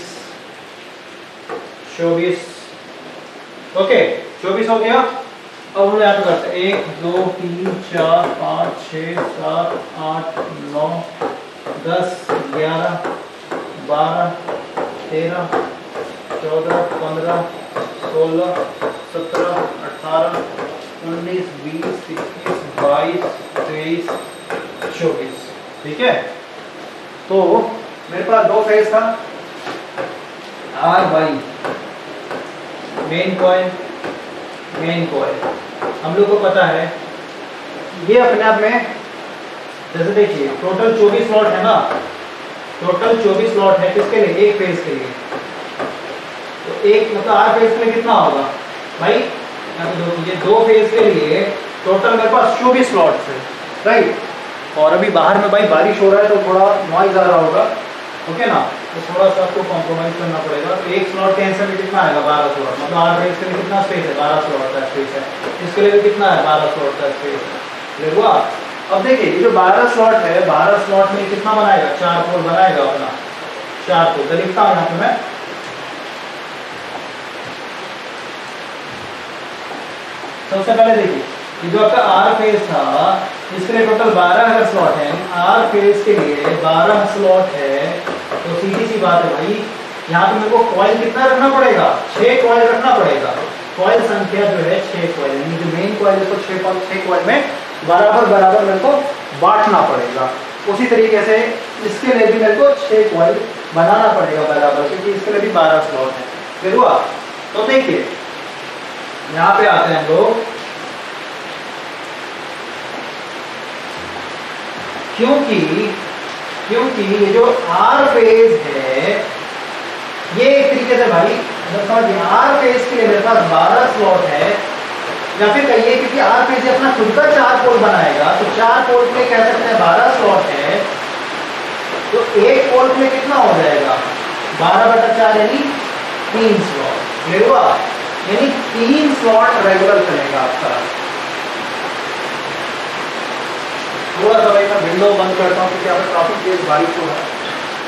चौबीस। ओके, चौबीस हो गया। अब हम यहाँ पे करते हैं एक दो तीन चार पाँच छः सात आठ नौ दस ग्यारह बारह तेरह चौदह पंद्रह सोलह सत्रह अठारह उन्नीस बीस इक्कीस बाईस तेईस चौबीस। ठीक है, तो मेरे पास दो फेज था, R by main coil main coil. हम लोग को पता है ये अपने आप में, जैसे देखिए टोटल चौबीस स्लॉट है ना, टोटल चौबीस स्लॉट है किसके लिए, एक फेज के लिए। तो एक मतलब आर फेज के लिए कितना होगा भाई, यहाँ पे दो चीजें, दो फेज के लिए टोटल मेरे पास चौबीस स्लॉट्स है, राइट। और अभी बाहर में भाई बारिश हो रहा है तो थोड़ा नॉइज आ रहा होगा, ओके ना, तो थोड़ा सा आपको कॉम्प्रोमाइज करना पड़ेगा। तो एक स्लॉट के आंसर में कितना आएगा, बारह स्लॉट, मतलब आर फेज के लिए कितना स्पेस है, बारह स्लॉट का स्पेस है। इसके लिए भी कितना है, बारह स्लॉट का स्पेस है। हुआ। अब देखिए ये जो बारह स्लॉट है, बारह स्लॉट में कितना बनाएगा, चार पोल बनाएगा अपना, चार पोल। तो लिखता हूँ यहाँ पे मैं, सबसे पहले देखिए ये जो आपका आर फेज था, इसके लिए टोटल बारह अगर स्लॉट है, आर फेज के लिए बारह स्लॉट है, तो सीधी सी बात है भाई, यहाँ पे मेरे को कॉइल कितना रखना पड़ेगा, छह कॉइल रखना पड़ेगा। कॉइल संख्या जो है छह कॉइल, यानी जो मेन कॉइल है तो छह कॉइल, छह कॉइल में बराबर बराबर मेरे को बांटना पड़ेगा। उसी तरीके से इसके लिए भी मेरे को छह कॉइल बनाना पड़ेगा बराबर, क्योंकि इसके लिए भी बारह स्लॉट है। फिर हुआ। तो देखिए यहाँ पे आते हैं हम लोग, क्योंकि क्योंकि ये जो आर फेज है ये एक तरीके से भाई आर फेज के लिए मेरे पास बारह स्लॉट है, या फिर कहिए क्योंकि आर फेज अपना खुद का चार पोल बनाएगा तो चार पोल के लिए कह सकते हैं बारह स्लॉट है, तो एक पोल के लिए कितना हो जाएगा बारह बटा चार यानी तीन स्लॉट, क्लियर हुआ? यानी तीन स्लॉट रेगुलर चलेगा आपका। थोड़ा सा भाई मैं विंडो बंद करता हूँ क्योंकि यहाँ पे काफी तेज बारिश हो रहा है।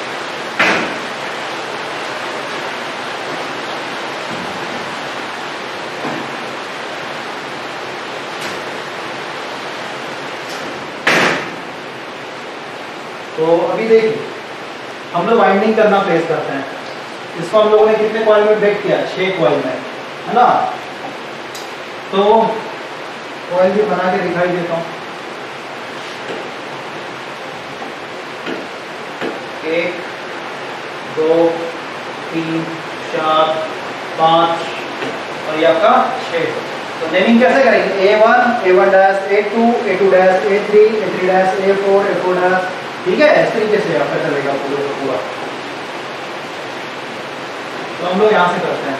तो अभी देखिए हम लोग वाइंडिंग करना प्लेस करते हैं, इसको हम लोगों ने कितने कॉइल में ब्रेक किया, छह कॉइल में, है ना? तो कॉइल भी बना के दिखाई देता हूँ। एक, दो, तीन, चार, पाँच और ये आपका छह। तो नेमिंग कैसे करेंगे? A one, A one dash, A two, A two dash, A three, A three dash, A four, A four dash, ठीक है? इस तरीके से आपका चलेगा पूरा का पूरा। तो हम लोग यहां से करते हैं।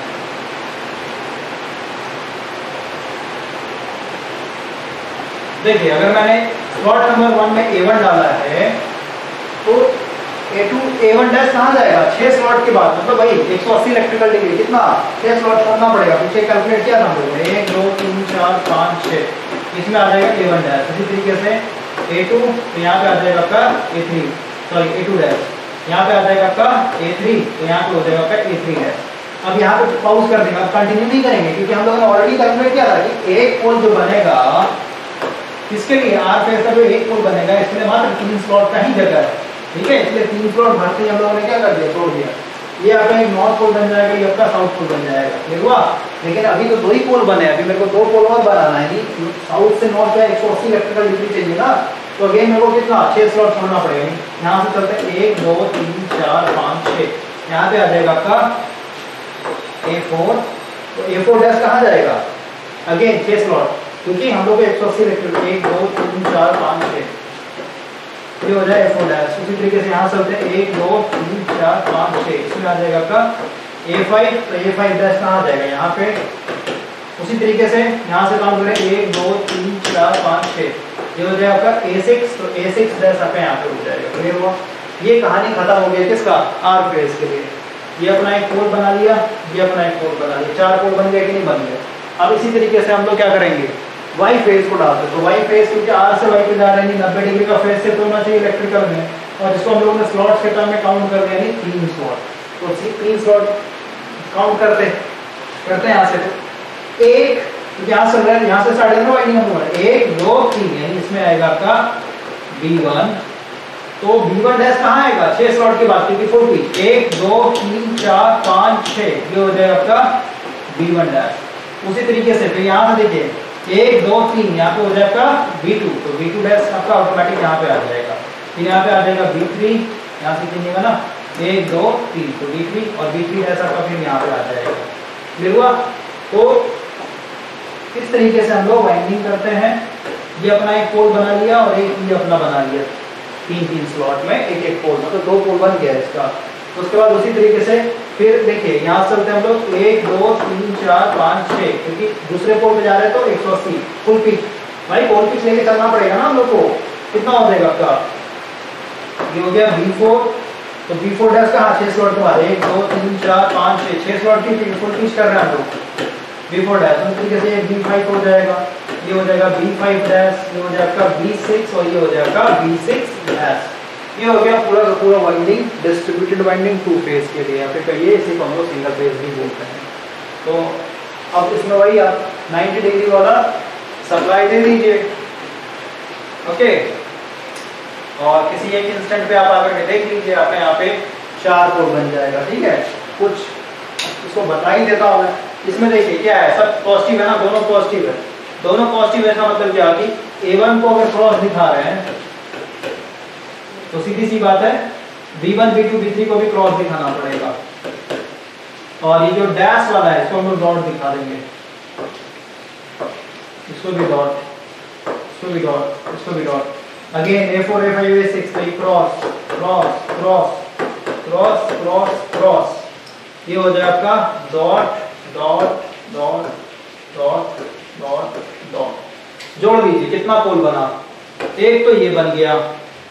देखिए अगर मैंने स्लॉट नंबर वन में ए वन डाला है तो A two, A one dash कहां जाएगा? छह स्लॉट के बाद, मतलब भाई एक सौ अस्सी इलेक्ट्रिकल डिग्री कितना छह स्लॉट करना पड़ेगा। पीछे कैलकुलेट किया ना हम लोगों ने, एक, दो, तीन, चार, पाँच, छह, इसमें आ जाएगा ए वन डैश। इसी तरीके से ए टू, तो यहाँ पे आ जाएगा आपका A three, sorry A two dash, यहाँ पे आ जाएगा आपका ए थ्री, तो यहाँ पे हो जाएगा आपका ए थ्री डैश। अब यहाँ पे पॉज कर देंगे, अब कंटिन्यू नहीं करेंगे क्योंकि हम लोगों ने ऑलरेडी कैलकुलेट किया था कि एक पोल जो बनेगा किसके लिए, आर फेज का जो एक पोल बनेगा इसके लिए मात्र तीन स्लॉट का ही जगह है, ठीक है? इसलिए तीन स्लॉट भरते ही हम लोगों ने क्या कर दिया, छोड़ दिया। ये आपका एक नॉर्थ पोल बन जाएगा, ये आपका साउथ पोल बन जाएगा, ठीक हुआ? लेकिन अभी तो दो ही पोल बने, अभी मेरे को दो पोल और बनाना है। साउथ से नॉर्थ का एक सौ अस्सी इलेक्ट्रिकल डिग्री चाहिए ना, तो अगेन मेरे को कितना छह स्लॉट छोड़ना पड़ेगा। यहाँ से चलते हैं एक, दो, तीन, चार, पाँच, छह। यहाँ पे आ जाएगा आपका ए फोर, तो ए फोर डैश कहाँ जाएगा? अगेन छह स्लॉट, क्योंकि हम लोग एक सौ अस्सी इलेक्ट्रिकल, एक, दो, तीन, चार, पाँच, छह, ये हो जाए ए फोर डैश। उसी तरीके से यहाँ चलते हैं एक, दो, तीन, चार, पाँच, छह, इसमें आ जाएगा आपका ए फाइव, तो ए फाइव डैश कहाँ जाएगा? यहाँ पे। उसी तरीके से यहाँ से काउंट करें एक, दो, तीन, चार, पाँच, छह, ये हो जाएगा आपका ए सिक्स, तो ए सिक्स डैश आपका यहाँ पे हो जाएगा, क्लियर हुआ? ये कहानी खत्म हो गई किसका, आर फेज के लिए। ये अपना एक पोल बना लिया, ये अपना एक पोल बना लिया, चार पोल बन गए कि नहीं बन गए? अब इसी तरीके से हम लोग क्या करेंगे, वाई फेज को डालते हैं। तो वाई फेज क्योंकि आर से वाई पे जा रहे हैं, नब्बे डिग्री का फेज से तो होना चाहिए इलेक्ट्रिकल में, और जिसको हम लोगों ने स्लॉट के टर्म में काउंट कर दिया, तीन स्लॉट। तो तीन स्लॉट काउंट करते करते हैं यहाँ से, तो एक यहाँ से यहाँ से साढ़े नौ वाइंडिंग हम लोग एक, दो, तीन, यानी इसमें आएगा आपका बी वन। तो बी वन डैश कहाँ आएगा? छह स्लॉट के बाद, क्योंकि फोर्टी, एक, दो, तीन, चार, पाँच, छह, ये हो जाएगा आपका बी वन डैश। उसी तरीके से फिर यहाँ से देखिए एक, दो, तीन, यहाँ पे हो जाएगा बी टू, तो बी टू डैश आपका ऑटोमेटिक यहाँ पे आ जाएगा। फिर यहाँ पे आ जाएगा बी थ्री, यहाँ से कीजिएगा ना एक, दो, तीन, तो बी थ्री, और बी थ्री डैश आपका फिर यहाँ पे आ जाएगा, क्लियर हुआ? तो इस तरीके से हम लोग वाइंडिंग करते हैं। ये अपना एक पोल बना लिया और एक ये अपना बना लिया, तीन तीन स्लॉट में एक एक पोल, मतलब तो दो पोल बन गया इसका। तो उसके बाद उसी तरीके से फिर देखिए यहाँ चलते हैं हम लोग एक, दो, तीन, चार, पाँच, छः, क्योंकि दूसरे पोल पे जा रहे हैं तो एक सौ अस्सी फुल पिच, भाई पोल पिच लेके चलना पड़ेगा ना हम लोग को। कितना हो जाएगा आपका? ये हो गया बी फोर, तो बी फोर डैश का छह स्लॉट के बाद एक, दो, तीन, चार, पाँच, छः, छः स्लॉट की फुल पिच कर रहे हैं हम लोग बी फोर डैश। उस तरीके से बी फाइव हो जाएगा, ये हो जाएगा बी फाइव डैश, ये हो जाएगा बी सिक्स और ये हो जाएगा बी सिक्स डैश। ये हो गया पूरा का पूरा winding, distributed winding two phase के लिए, या फिर कहिए इसी को हम लोग सिंगल फेज भी बोलते हैं। तो अब इसमें वही आप नब्बे डिग्री वाला सप्लाई दे दीजिए, ओके। और किसी एक इंस्टेंट पे आप आकर के देख लीजिए, आपके यहाँ पे चार पोल बन जाएगा, ठीक है। कुछ इसको बता ही देता हूँ मैं। इसमें देखिए क्या है, सब पॉजिटिव है ना, दोनों पॉजिटिव है, दोनों पॉजिटिव है। इसका मतलब क्या कि ए वन को अगर क्रॉस दिखा रहे हैं तो सीधी सी बात है B one, B two, B three को भी क्रॉस दिखाना पड़ेगा। और ये जो डैश वाला है इसको हम लोग डॉट दिखा देंगे, इसको भी डॉट, इसको भी डॉट, इसको भी dot, again A four A five A six, तो cross cross cross cross cross cross, ये हो जाए आपका dot dot dot dot dot dot. जोड़ दीजिए, कितना पोल बना, एक तो ये बन गया,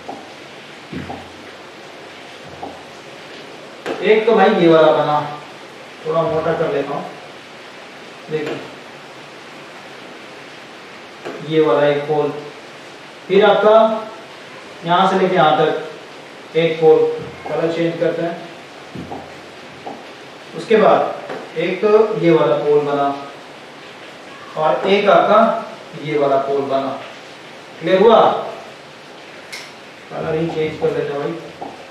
एक तो भाई ये वाला बना, थोड़ा मोटा कर लेता हूं, देखिए ये वाला एक पोल, फिर आपका यहां से लेके यहां तक एक पोल, कलर चेंज करते हैं। उसके बाद एक तो ये वाला पोल बना और एक आपका ये वाला पोल बना। क्लियर हुआ? कलर ही चेंज कर देते भाई।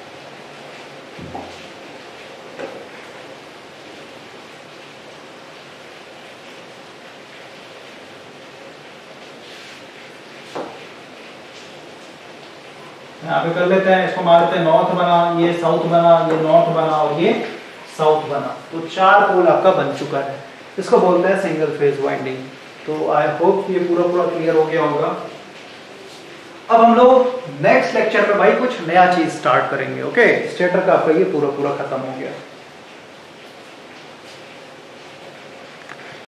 यहाँ पे कर लेते हैं, इसको मान लेते हैं नॉर्थ बना, ये साउथ बना, ये नॉर्थ बना और ये साउथ बना। तो चार पोल आपका बन चुका है, इसको बोलते हैं सिंगल फेज वाइंडिंग। तो आई होप ये पूरा पूरा क्लियर हो गया होगा। अब हम लोग नेक्स्ट लेक्चर पे भाई कुछ नया चीज स्टार्ट करेंगे। ओके, स्टेटर का आपका ये पूरा पूरा खत्म हो गया।